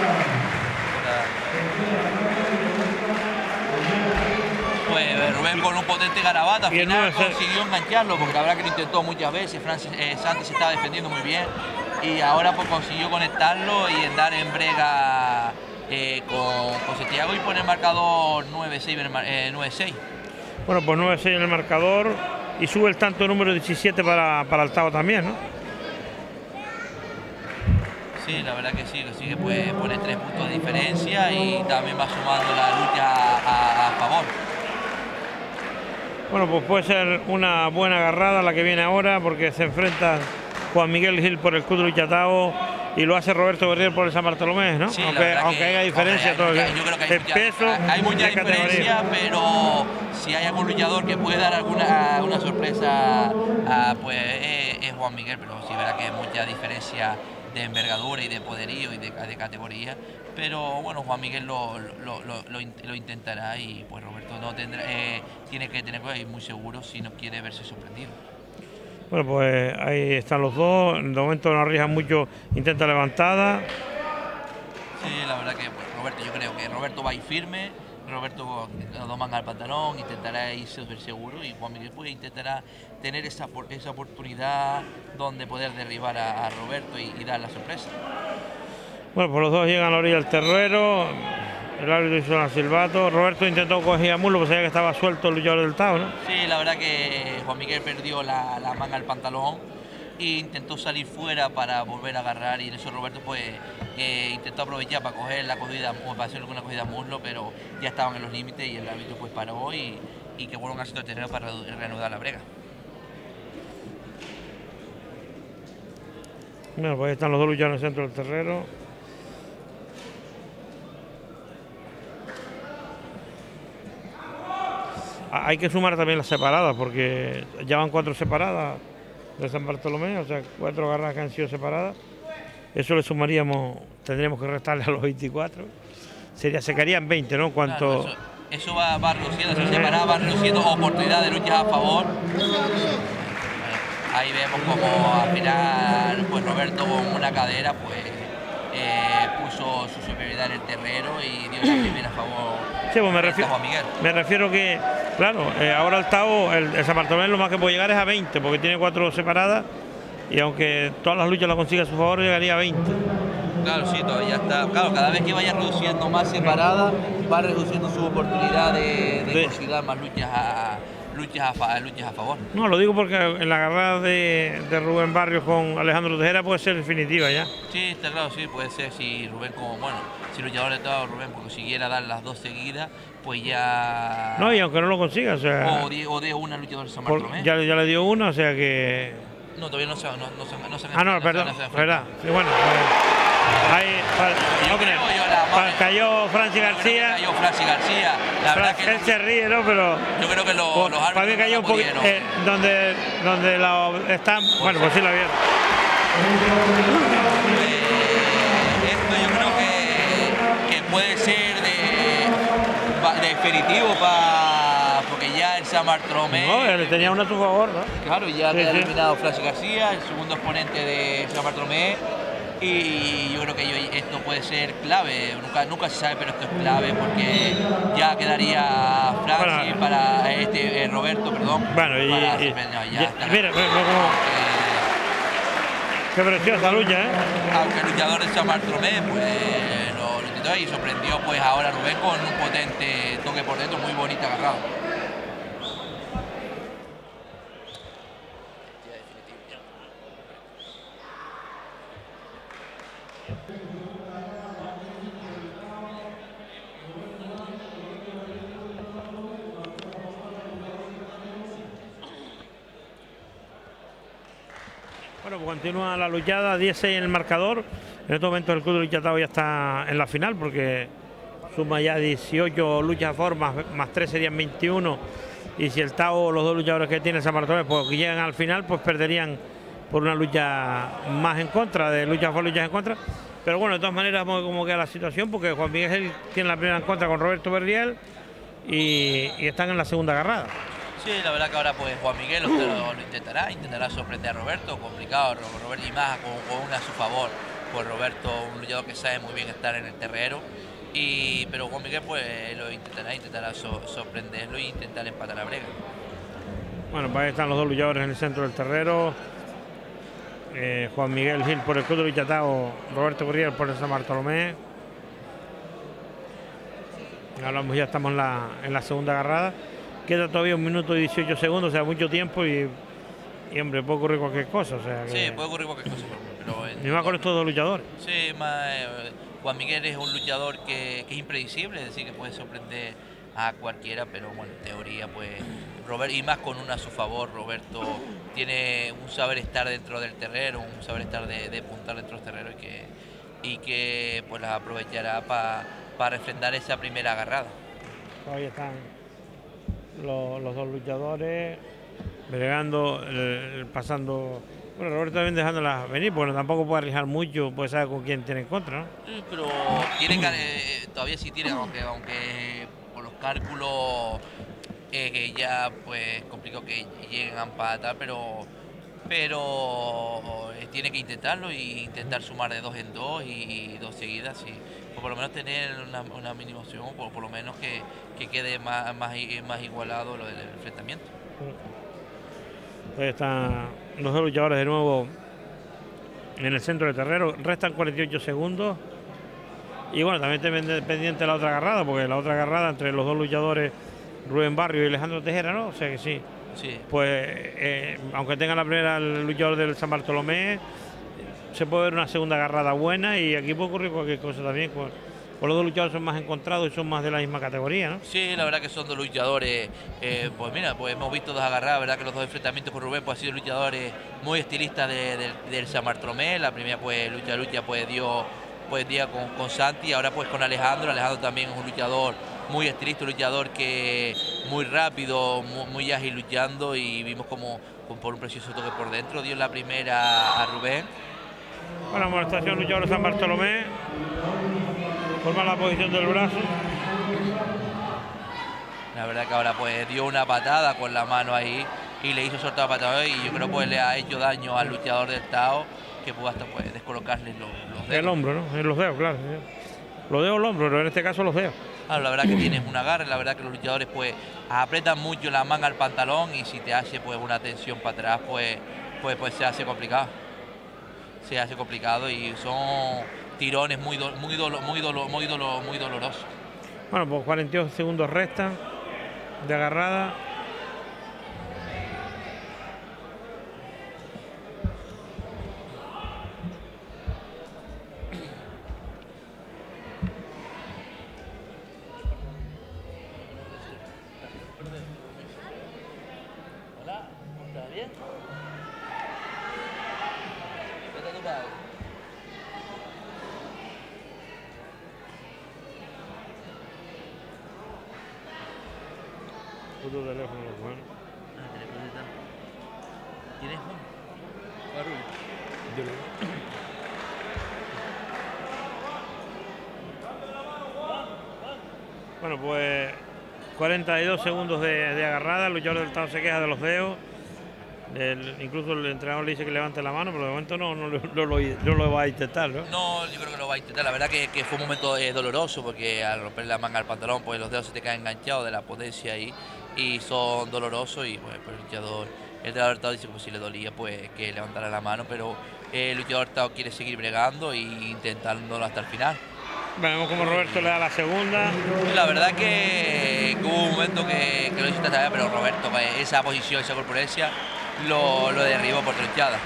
[SPEAKER 2] Pues Rubén con un potente garabato al final
[SPEAKER 1] nueve,
[SPEAKER 2] consiguió engancharlo, porque la verdad que lo intentó muchas veces. Francis, eh, Santi se estaba defendiendo muy bien, y ahora pues consiguió conectarlo y andar en brega eh, con, con Santiago y poner el marcador nueve seis. Eh, nueve seis.
[SPEAKER 1] Bueno, pues nueve seis en el marcador, y sube el tanto número diecisiete para, para el Tao también, ¿no?
[SPEAKER 2] Sí, la verdad que sí, que sí, que puede poner tres puntos de diferencia, y también va sumando la lucha a, a favor.
[SPEAKER 1] Bueno, pues puede ser una buena agarrada la que viene ahora, porque se enfrenta Juan Miguel Gil por el Club de Lucha Tao y lo hace Roberto Guerrier por el San Bartolomé, ¿no?
[SPEAKER 2] Sí,
[SPEAKER 1] aunque aunque
[SPEAKER 2] que,
[SPEAKER 1] haya diferencia,
[SPEAKER 2] hombre,
[SPEAKER 1] todo
[SPEAKER 2] hay, yo creo que hay
[SPEAKER 1] el
[SPEAKER 2] mucha,
[SPEAKER 1] peso,
[SPEAKER 2] hay mucha diferencia, pero si hay algún luchador que puede dar alguna una sorpresa, uh, pues es, es Juan Miguel, pero sí, verdad que hay mucha diferencia de envergadura y de poderío y de, de categoría, pero bueno, Juan Miguel lo, lo, lo, lo, lo intentará, y pues Roberto no tendrá, eh, tiene que tener que ir muy seguro si no quiere verse sorprendido.
[SPEAKER 1] Bueno, pues ahí están los dos, de momento no arriesgan mucho, intenta levantada.
[SPEAKER 2] Sí, la verdad que pues, Roberto, yo creo que Roberto va a ir firme, Roberto no manga el pantalón, intentará irse súper seguro, y Juan Miguel pues intentará tener esa, esa oportunidad donde poder derribar a, a Roberto y, y dar la sorpresa.
[SPEAKER 1] Bueno, pues los dos llegan a la orilla del terreno, el árbitro hizo el silbato, Roberto intentó coger a muslo, pues sabía que estaba suelto el luchador del Tao, ¿no?
[SPEAKER 2] Sí, la verdad que Juan Miguel perdió la, la manga del pantalón e intentó salir fuera para volver a agarrar, y en eso Roberto pues eh, intentó aprovechar para coger la cogida, o para hacer alguna cogida a muslo, pero ya estaban en los límites y el árbitro pues paró, y, y que vuelvan al centro del terreno para reanudar la brega.
[SPEAKER 1] Bueno, pues ahí están los dos luchadores en el centro del terreno. Hay que sumar también las separadas, porque ya van cuatro separadas de San Bartolomé, o sea, cuatro agarradas que han sido separadas. Eso le sumaríamos, tendríamos que restarle a los veinticuatro. Sería, se quedarían veinte, ¿no? Cuanto...
[SPEAKER 2] Claro, eso, eso va, va reduciendo, se separadas, van reduciendo oportunidades de luchas a favor. Ahí vemos como al final pues Roberto con una cadera pues eh, puso su superioridad en el terreno y dio la primera a favor.
[SPEAKER 1] Sí, pues me, refiero,
[SPEAKER 2] Juan Miguel.
[SPEAKER 1] me refiero que, claro, eh, ahora el Tao, el, el San Bartolomé lo más que puede llegar es a veinte, porque tiene cuatro separadas, y aunque todas las luchas las consiga a su favor, llegaría a veinte.
[SPEAKER 2] Claro, sí, todavía está. Claro, cada vez que vaya reduciendo más separadas, va reduciendo su oportunidad de, de, de conseguir más luchas a, luchas, a, luchas a favor.
[SPEAKER 1] No, lo digo porque en la agarrada de, de Rubén Barrios con Alejandro Tejera puede ser definitiva ya.
[SPEAKER 2] Sí, está claro, sí, puede ser. Si Rubén, como bueno, si luchador de todo Rubén consiguiera dar las dos seguidas, pues ya.
[SPEAKER 1] No, y aunque no lo consiga, o sea.
[SPEAKER 2] O de, o de una luchador de San Bartolomé.
[SPEAKER 1] Ya, ya le dio una, o sea que.
[SPEAKER 2] No, todavía no se, no, no se, no se
[SPEAKER 1] Ah, no,
[SPEAKER 2] no
[SPEAKER 1] perdón,
[SPEAKER 2] se, no se
[SPEAKER 1] verdad. Sí, bueno. Pues... Ahí, pa, hombre, pa, cayó Francis García.
[SPEAKER 2] Cayó Francis García. La verdad que
[SPEAKER 1] él se ríe, ¿no? Pero
[SPEAKER 2] yo creo que lo,
[SPEAKER 1] pues,
[SPEAKER 2] los árbitros
[SPEAKER 1] para mí cayó un poquito eh, donde, donde la, están. Pues bueno, pues sí la vieron.
[SPEAKER 2] Eh, esto yo creo que, que puede ser de, de definitivo para. Porque ya el San Bartolomé.
[SPEAKER 1] No, él tenía una a su favor, ¿no?
[SPEAKER 2] Claro, ya
[SPEAKER 1] sí,
[SPEAKER 2] queda
[SPEAKER 1] sí.
[SPEAKER 2] eliminado Francis García, el segundo exponente de San Bartolomé. Y yo creo que esto puede ser clave, nunca, nunca se sabe, pero esto es clave porque ya quedaría Francis bueno, para este eh, Roberto, perdón.
[SPEAKER 1] Bueno, y,
[SPEAKER 2] para,
[SPEAKER 1] y,
[SPEAKER 2] no,
[SPEAKER 1] y,
[SPEAKER 2] ya
[SPEAKER 1] y mira, como, qué preciosa lucha, ¿eh?
[SPEAKER 2] Aunque el luchador de San Bartolomé pues lo, lo intentó y sorprendió pues ahora Rubén con un potente toque por dentro, muy bonita agarrado.
[SPEAKER 1] Bueno, pues continúa la luchada, diez seis en el marcador. En este momento el Club de Lucha Tao ya está en la final porque suma ya dieciocho luchas a favor, más, más tres serían veintiuno. Y si el Tao, los dos luchadores que tiene San Bartolomé, pues que llegan al final, pues perderían por una lucha más en contra, de luchas a favor, luchas en contra. Pero bueno, de todas maneras vamos a ver cómo queda la situación porque Juan Miguel tiene la primera en contra con Roberto Berriel y, y están en la segunda agarrada.
[SPEAKER 2] Sí, la verdad que ahora pues Juan Miguel lo, lo intentará, intentará sorprender a Roberto, complicado, Roberto y más con, con una a su favor, pues Roberto un luchador que sabe muy bien estar en el terreno, y, pero Juan Miguel pues lo intentará, intentará so, sorprenderlo e intentar empatar la brega.
[SPEAKER 1] Bueno, pues ahí están los dos luchadores en el centro del terreno, eh, Juan Miguel Gil por el Club de Lucha Tao, Roberto Berriel por el San Bartolomé. Hablamos, ya estamos en la, en la segunda agarrada. Queda todavía un minuto y dieciocho segundos, o sea, mucho tiempo y, y hombre, puede ocurrir cualquier cosa. O sea, que,
[SPEAKER 2] sí, puede ocurrir cualquier cosa. Pero,
[SPEAKER 1] y más con estos dos luchadores.
[SPEAKER 2] Sí, más, eh, Juan Miguel es un luchador que, que es impredecible, es decir, que puede sorprender a cualquiera, pero bueno, en teoría, pues, Robert, y más con una a su favor, Roberto tiene un saber estar dentro del terreno, un saber estar de, de puntar dentro del terreno y que, y que pues las aprovechará para pa refrendar esa primera agarrada.
[SPEAKER 1] Ahí están Los, los dos luchadores bregando, eh, pasando. Bueno, Roberto también dejándolas venir, porque tampoco puede arriesgar mucho, pues sabe con quién tiene en contra, ¿no?
[SPEAKER 2] Sí, pero tiene que, eh, todavía sí tiene, aunque, aunque por los cálculos eh, que ya pues complicado que lleguen a empatar, pero pero eh, tiene que intentarlo y intentar sumar de dos en dos y, y dos seguidas, y, o por lo menos tener una, una mínima opción, o por, por lo menos que, que quede más, más, más igualado lo del enfrentamiento.
[SPEAKER 1] Ahí están los dos luchadores de nuevo en el centro del terreno, restan cuarenta y ocho segundos. Y bueno, también está pendiente la otra agarrada, porque la otra agarrada entre los dos luchadores, Rubén Barrio y Alejandro Tejera, ¿no? O sea que sí.
[SPEAKER 2] Sí.
[SPEAKER 1] Pues, eh, aunque tenga la primera el luchador del San Bartolomé, se puede ver una segunda agarrada buena y aquí puede ocurrir cualquier cosa también. Pues, pues los dos luchadores son más encontrados y son más de la misma categoría, ¿no?
[SPEAKER 2] Sí, la verdad que son dos luchadores, eh, pues mira, pues hemos visto dos agarradas, verdad que los dos enfrentamientos con Rubén pues han sido luchadores muy estilistas de, de, del San Bartolomé. La primera pues lucha lucha pues dio pues día con, con Santi, ahora pues con Alejandro. Alejandro también es un luchador muy estilista, un luchador que muy rápido, muy, muy ágil luchando, y vimos como, como por un precioso toque por dentro dio la primera a Rubén.
[SPEAKER 1] Bueno, amonestación luchador de San Bartolomé, forma la posición del brazo.
[SPEAKER 2] La verdad que ahora pues dio una patada con la mano ahí y le hizo soltar la patada, y yo creo pues le ha hecho daño al luchador del Tao, que pudo hasta pues descolocarle los, los dedos.
[SPEAKER 1] El hombro, ¿no? En los dedos, claro. Los dedos, el hombro, pero en este caso los dedos.
[SPEAKER 2] Claro, la verdad que tienes un agarre, la verdad que los luchadores pues apretan mucho la manga al pantalón, y si te hace pues una tensión para atrás pues, pues, pues se hace complicado. Se hace complicado y son tirones muy, do, muy, dolo, muy, dolo, muy, dolo, muy dolorosos.
[SPEAKER 1] Bueno, pues cuarenta y dos segundos restan de agarrada.
[SPEAKER 2] Hola, ¿estás bien? ¿Qué tal tu padre?
[SPEAKER 1] Puto teléfono, bueno.
[SPEAKER 2] Ah, teléfono de tal. ¿Tienes uno?
[SPEAKER 1] Bueno, pues cuarenta y dos segundos de, de agarrada, el luchador del Tao se queja de los dedos. El, incluso el entrenador le dice que levante la mano, pero de momento no, no, no, no, lo, no lo va a intentar, ¿no?
[SPEAKER 2] No, yo creo que lo va a intentar. La verdad que, que fue un momento eh, doloroso porque al romper la manga del pantalón, pues los dedos se te caen enganchados de la potencia ahí y son dolorosos y pues, pues el luchador, el entrenador Tao dice que pues, si le dolía, pues que levantara la mano, pero eh, el luchador Tao quiere seguir bregando e intentándolo hasta el final.
[SPEAKER 1] Vemos como Roberto le da la segunda.
[SPEAKER 2] La verdad que, que hubo un momento que, que lo hizo esta vez, pero Roberto, esa posición, esa corpulencia, lo, lo derribó por trinchada.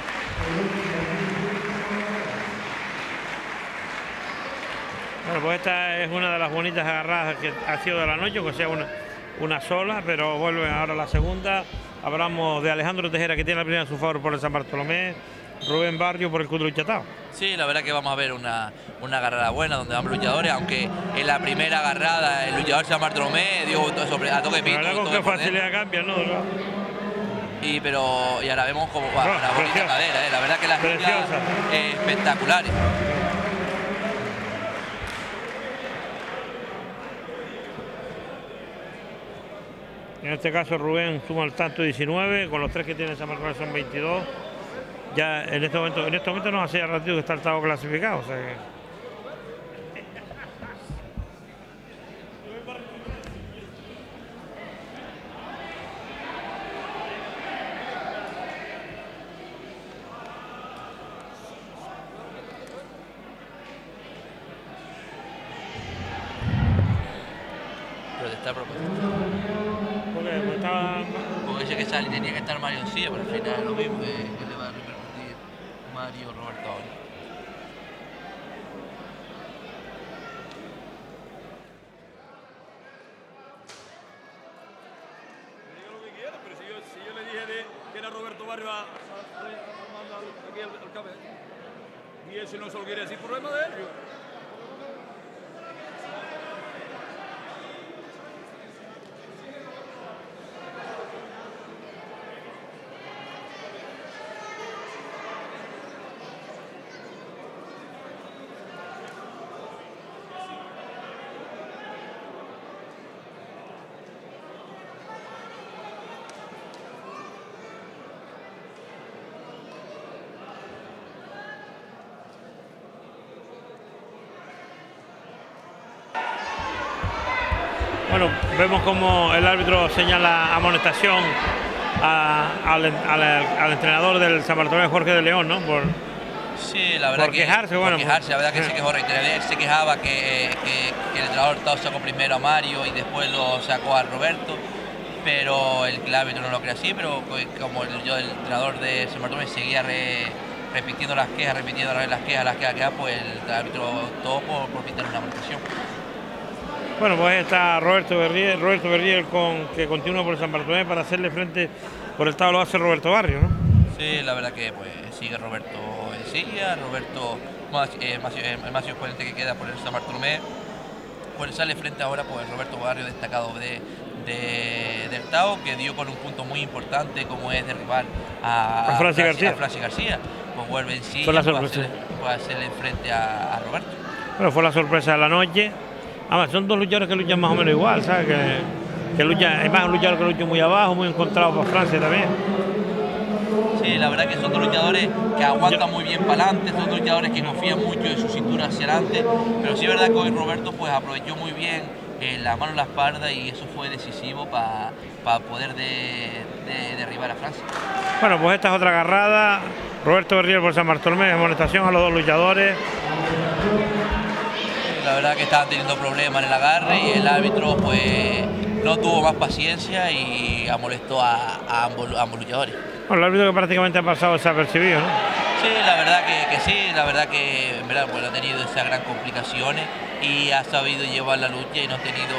[SPEAKER 1] Bueno, pues esta es una de las bonitas agarradas que ha sido de la noche, que sea una, una sola, pero vuelve ahora la segunda. Hablamos de Alejandro Tejera, que tiene la primera a su favor por el San Bartolomé, Rubén Barrio por el Club de Lucha Tao.
[SPEAKER 2] Sí, la verdad que vamos a ver una, una agarrada buena donde van luchadores, aunque en la primera agarrada el luchador San Bartolomé dio sobre, a toque de pito.
[SPEAKER 1] La verdad con qué facilidad cambia, ¿no?
[SPEAKER 2] Y, pero, y ahora vemos como va,
[SPEAKER 1] no,
[SPEAKER 2] una bonita
[SPEAKER 1] preciosa.
[SPEAKER 2] cadera, ¿eh? La verdad que las luchas eh, espectaculares.
[SPEAKER 1] En este caso Rubén suma el tanto diecinueve, con los tres que tiene San Bartolomé son veintidós. Ya en este momento, en este momento nos hace ratito que está el Tao clasificado, o sea que...
[SPEAKER 2] Protestar por protestar.
[SPEAKER 1] Porque pues estaba...
[SPEAKER 2] Porque dice que sale, tenía que estar Mario en silla, pero al final es lo mismo que, que le va a repercutir Mario Roberto ahora.
[SPEAKER 5] Que diga lo que quiera, pero si yo, si yo le dije de, que era Roberto Barrio a, a, a, a, aquí al, al cabeza, y él si no se lo quiere decir, problema de él.
[SPEAKER 1] Bueno, vemos como el árbitro señala amonestación a, al, al, al entrenador del San Bartolomé, Jorge de León, ¿no? Por,
[SPEAKER 2] sí, la verdad
[SPEAKER 1] por
[SPEAKER 2] que,
[SPEAKER 1] quejarse,
[SPEAKER 2] por
[SPEAKER 1] bueno.
[SPEAKER 2] quejarse, la verdad que
[SPEAKER 1] eh.
[SPEAKER 2] se quejó reiteradamente. Él se quejaba que, que, que el entrenador Tao sacó primero a Mario y después lo sacó a Roberto, pero el árbitro no lo cree así, pero como el, yo, el entrenador de San Bartolomé seguía re, repitiendo las quejas, repitiendo las quejas, las quejas, quejas, pues el árbitro optó por, por pintar una amonestación.
[SPEAKER 1] Bueno, pues está Roberto Berriel, Roberto Berriel con, que continúa por el San Bartolomé para hacerle frente por el Tao, lo hace Roberto Barrio, ¿no?
[SPEAKER 2] Sí, la verdad que pues sigue Roberto en silla, Roberto más, eh, más, eh, el más exponente que queda por el San Bartolomé, pues sale frente ahora pues Roberto Barrio, destacado de, de, del Tao, que dio con un punto muy importante como es derribar a,
[SPEAKER 1] a Francis García.
[SPEAKER 2] A Francis García, pues vuelve en silla,
[SPEAKER 1] Fue la
[SPEAKER 2] puede
[SPEAKER 1] sorpresa.
[SPEAKER 2] hacerle, puede hacerle frente a, a Roberto.
[SPEAKER 1] Bueno, fue la sorpresa de la noche. Además, son dos luchadores que luchan más o menos igual, ¿sabes? Que, que luchan, hay más luchadores que luchan muy abajo, muy encontrados por Francia también.
[SPEAKER 2] Sí, la verdad que son dos luchadores que aguantan muy bien para adelante, son dos luchadores que confían mucho en su cintura hacia adelante, pero sí es verdad que hoy Roberto pues aprovechó muy bien eh, la mano en la espalda y eso fue decisivo para pa poder de, de, derribar a Francia.
[SPEAKER 1] Bueno, pues esta es otra agarrada. Roberto Berriel por San Bartolomé, amonestación a los dos luchadores.
[SPEAKER 2] La verdad que estaban teniendo problemas en el agarre y el árbitro pues no tuvo más paciencia y amolestó a, a, ambos, a ambos luchadores.
[SPEAKER 1] Bueno, el árbitro que prácticamente ha pasado desapercibido, ¿no?
[SPEAKER 2] Sí, la verdad que, que sí, la verdad que en verdad pues, ha tenido esas gran complicaciones y ha sabido llevar la lucha y no ha tenido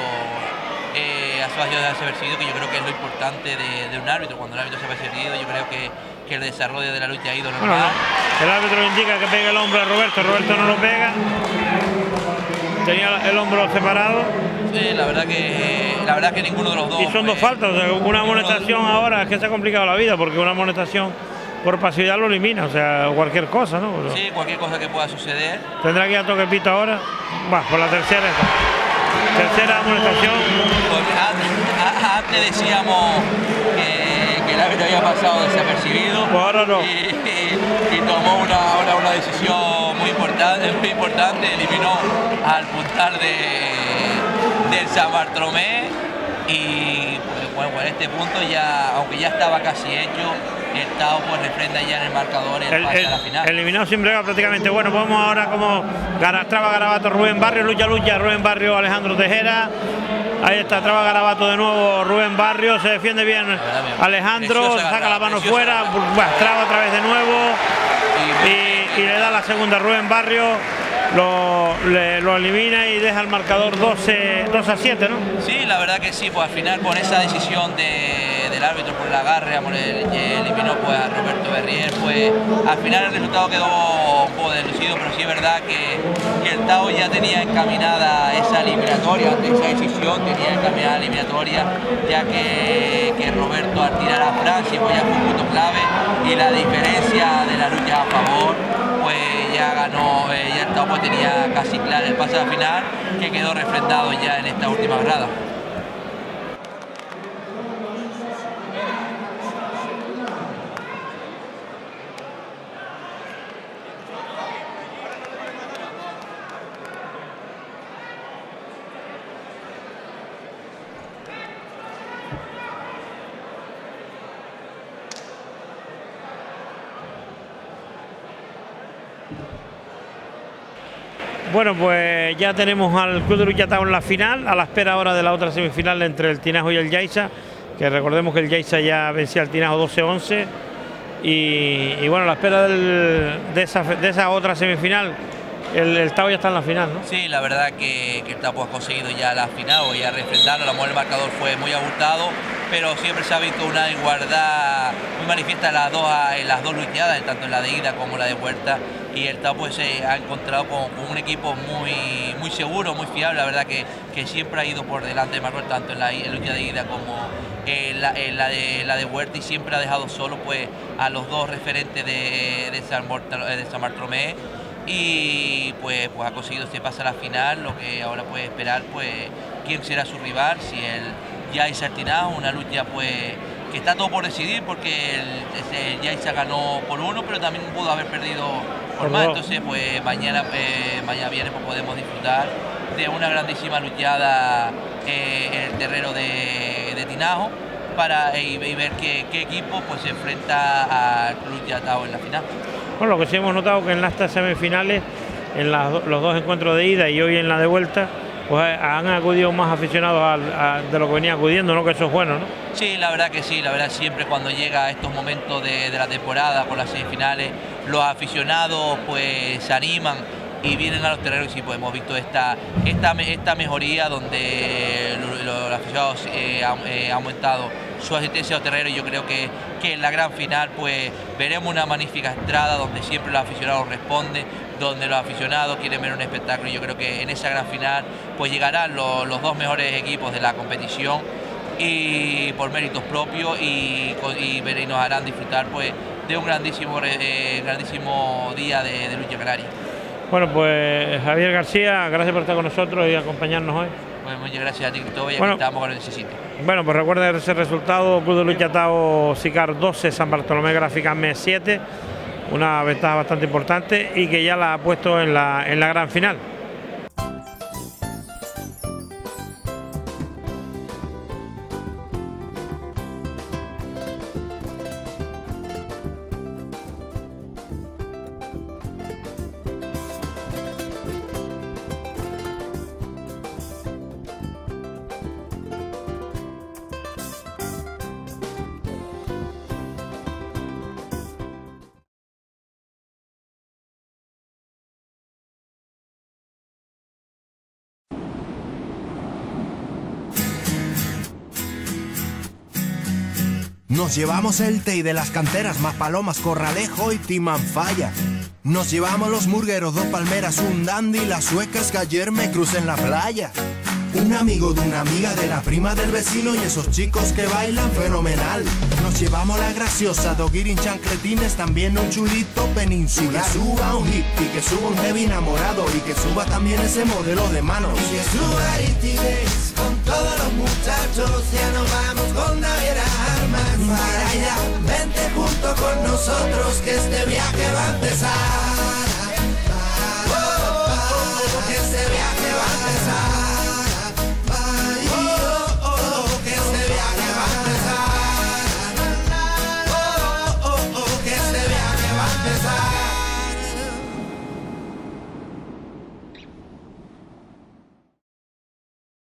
[SPEAKER 2] eh, ha sabido desapercibido, que yo creo que es lo importante de, de un árbitro. Cuando un árbitro se ha percibido, yo creo que, que el desarrollo de la lucha ha ido normal.
[SPEAKER 1] Bueno, el árbitro indica que pegue el hombro a Roberto, Roberto no lo pega. Tenía el hombro separado.
[SPEAKER 2] Sí, la verdad que la verdad que ninguno de los dos.
[SPEAKER 1] Y son dos faltas, o sea, una amonestación ahora, es que se ha complicado la vida, porque una amonestación por pasividad lo elimina, o sea, cualquier cosa, ¿no? Pero
[SPEAKER 2] sí, cualquier cosa que pueda suceder.
[SPEAKER 1] Tendrá que ir a toque pito ahora. Va, por la tercera. Tercera amonestación.
[SPEAKER 2] Antes, antes decíamos que, que el árbitro había pasado desapercibido.
[SPEAKER 1] Pues ahora no.
[SPEAKER 2] Y, y, y tomó una, ahora una decisión muy importante, muy importante, eliminó al puntal de, del San Bartolomé. Y pues, bueno, en este punto ya, aunque ya estaba casi hecho, el Tao pues refrenda ya en el marcador el, el pase
[SPEAKER 1] el,
[SPEAKER 2] a la final.
[SPEAKER 1] Eliminado sin brega prácticamente. Bueno, vamos ahora como traba Garabato, Rubén Barrio, lucha, lucha, Rubén Barrio, Alejandro Tejera. Ahí está, traba Garabato de nuevo, Rubén Barrio, se defiende bien Alejandro, saca la mano fuera, bueno, traba otra vez de nuevo y, y le da la segunda a Rubén Barrio. Lo, le, lo elimina y deja el marcador doce, dos a siete, ¿no?
[SPEAKER 2] Sí, la verdad que sí, pues al final con esa decisión de, del árbitro por el agarre, eliminó pues a Roberto Berrier, pues al final el resultado quedó un poco deslucido, pero sí es verdad que, que el Tao ya tenía encaminada esa eliminatoria, ante esa decisión tenía encaminada la eliminatoria, ya que, que Roberto al tirar a Francia pues ya fue un punto clave y la diferencia de la lucha a favor, pues ya ganó, eh, ya el Tao pues tenía casi claro el pase a la final, que quedó refrendado ya en esta última grada.
[SPEAKER 1] Bueno, pues ya tenemos al Club de Lucha Tao en la final, a la espera ahora de la otra semifinal entre el Tinajo y el Yaiza, que recordemos que el Yaiza ya vencía al Tinajo doce a once, y, y bueno, a la espera del, de, esa, de esa otra semifinal, el, el Tao ya está en la final, ¿no?
[SPEAKER 2] Sí, la verdad que, que el Tao ha conseguido ya la final, o ya refrendarlo, a lo mejor el marcador fue muy abultado, pero siempre se ha visto una igualdad muy manifiesta en las dos, en las dos luchadas, tanto en la de ida como la de vuelta. Y el Tao pues se ha encontrado con, con un equipo muy, muy seguro, muy fiable, la verdad que, que siempre ha ido por delante de marcador, tanto en la, en la lucha de ida como en la, en la, de, la de vuelta, y siempre ha dejado solo pues a los dos referentes de, de, San, de San Bartolomé, y pues, pues ha conseguido este pase a la final. Lo que ahora puede esperar pues quién será su rival, si el Yaiza Tinajo, una lucha pues que está todo por decidir, porque el, el Yaiza ganó por uno, pero también pudo haber perdido por más. Entonces pues mañana, eh, mañana viene pues podemos disfrutar de una grandísima luchada eh, en el terreno de, de Tinajo, para y, y ver qué, qué equipo pues se enfrenta al Club Tao en la final.
[SPEAKER 1] Bueno, lo que sí hemos notado que en las semifinales, en las, los dos encuentros de ida y hoy en la de vuelta, pues han acudido más aficionados a, a, de lo que venía acudiendo, ¿no? Que eso es bueno, ¿no?
[SPEAKER 2] Sí, la verdad que sí, la verdad siempre cuando llega a estos momentos de, de la temporada con las semifinales, los aficionados pues se animan y vienen a los terrenos, y pues hemos visto esta, esta, esta mejoría donde los, los aficionados eh, han eh, aumentado su asistencia a los terrenos, y yo creo que, que en la gran final pues veremos una magnífica entrada donde siempre los aficionados responden, donde los aficionados quieren ver un espectáculo, y yo creo que en esa gran final pues llegarán los, los dos mejores equipos de la competición, y por méritos propios, y, y, y nos harán disfrutar pues de un grandísimo, eh, grandísimo día de, de lucha canaria.
[SPEAKER 1] Bueno, pues Javier García, gracias por estar con nosotros y acompañarnos hoy.
[SPEAKER 2] Pues muchas gracias a ti, Cristóbal, y
[SPEAKER 1] bueno,
[SPEAKER 2] aquí estamos con el necesito.
[SPEAKER 1] Bueno, pues recuerden ese resultado: Club de Lucha Tao Sicar doce, San Bartolomé Gráficame siete, una ventaja bastante importante, y que ya la ha puesto en la, en la gran final.
[SPEAKER 3] Nos llevamos el Tei de las canteras, más palomas, corralejo y timanfaya. Nos llevamos los murgueros, dos palmeras, un dandy, las suecas que ayer me crucé en la playa. Un amigo de una amiga de la prima del vecino y esos chicos que bailan fenomenal. Nos llevamos la graciosa, doguirin chancletines, también un chulito peninsular. Y que suba un hippie, que suba un heavy enamorado y que suba también ese modelo de manos.
[SPEAKER 4] Y que suba Aristigues con todos los muchachos, ya nos vamos con Naviera Armas. Para allá, vente junto con nosotros que este viaje va a empezar.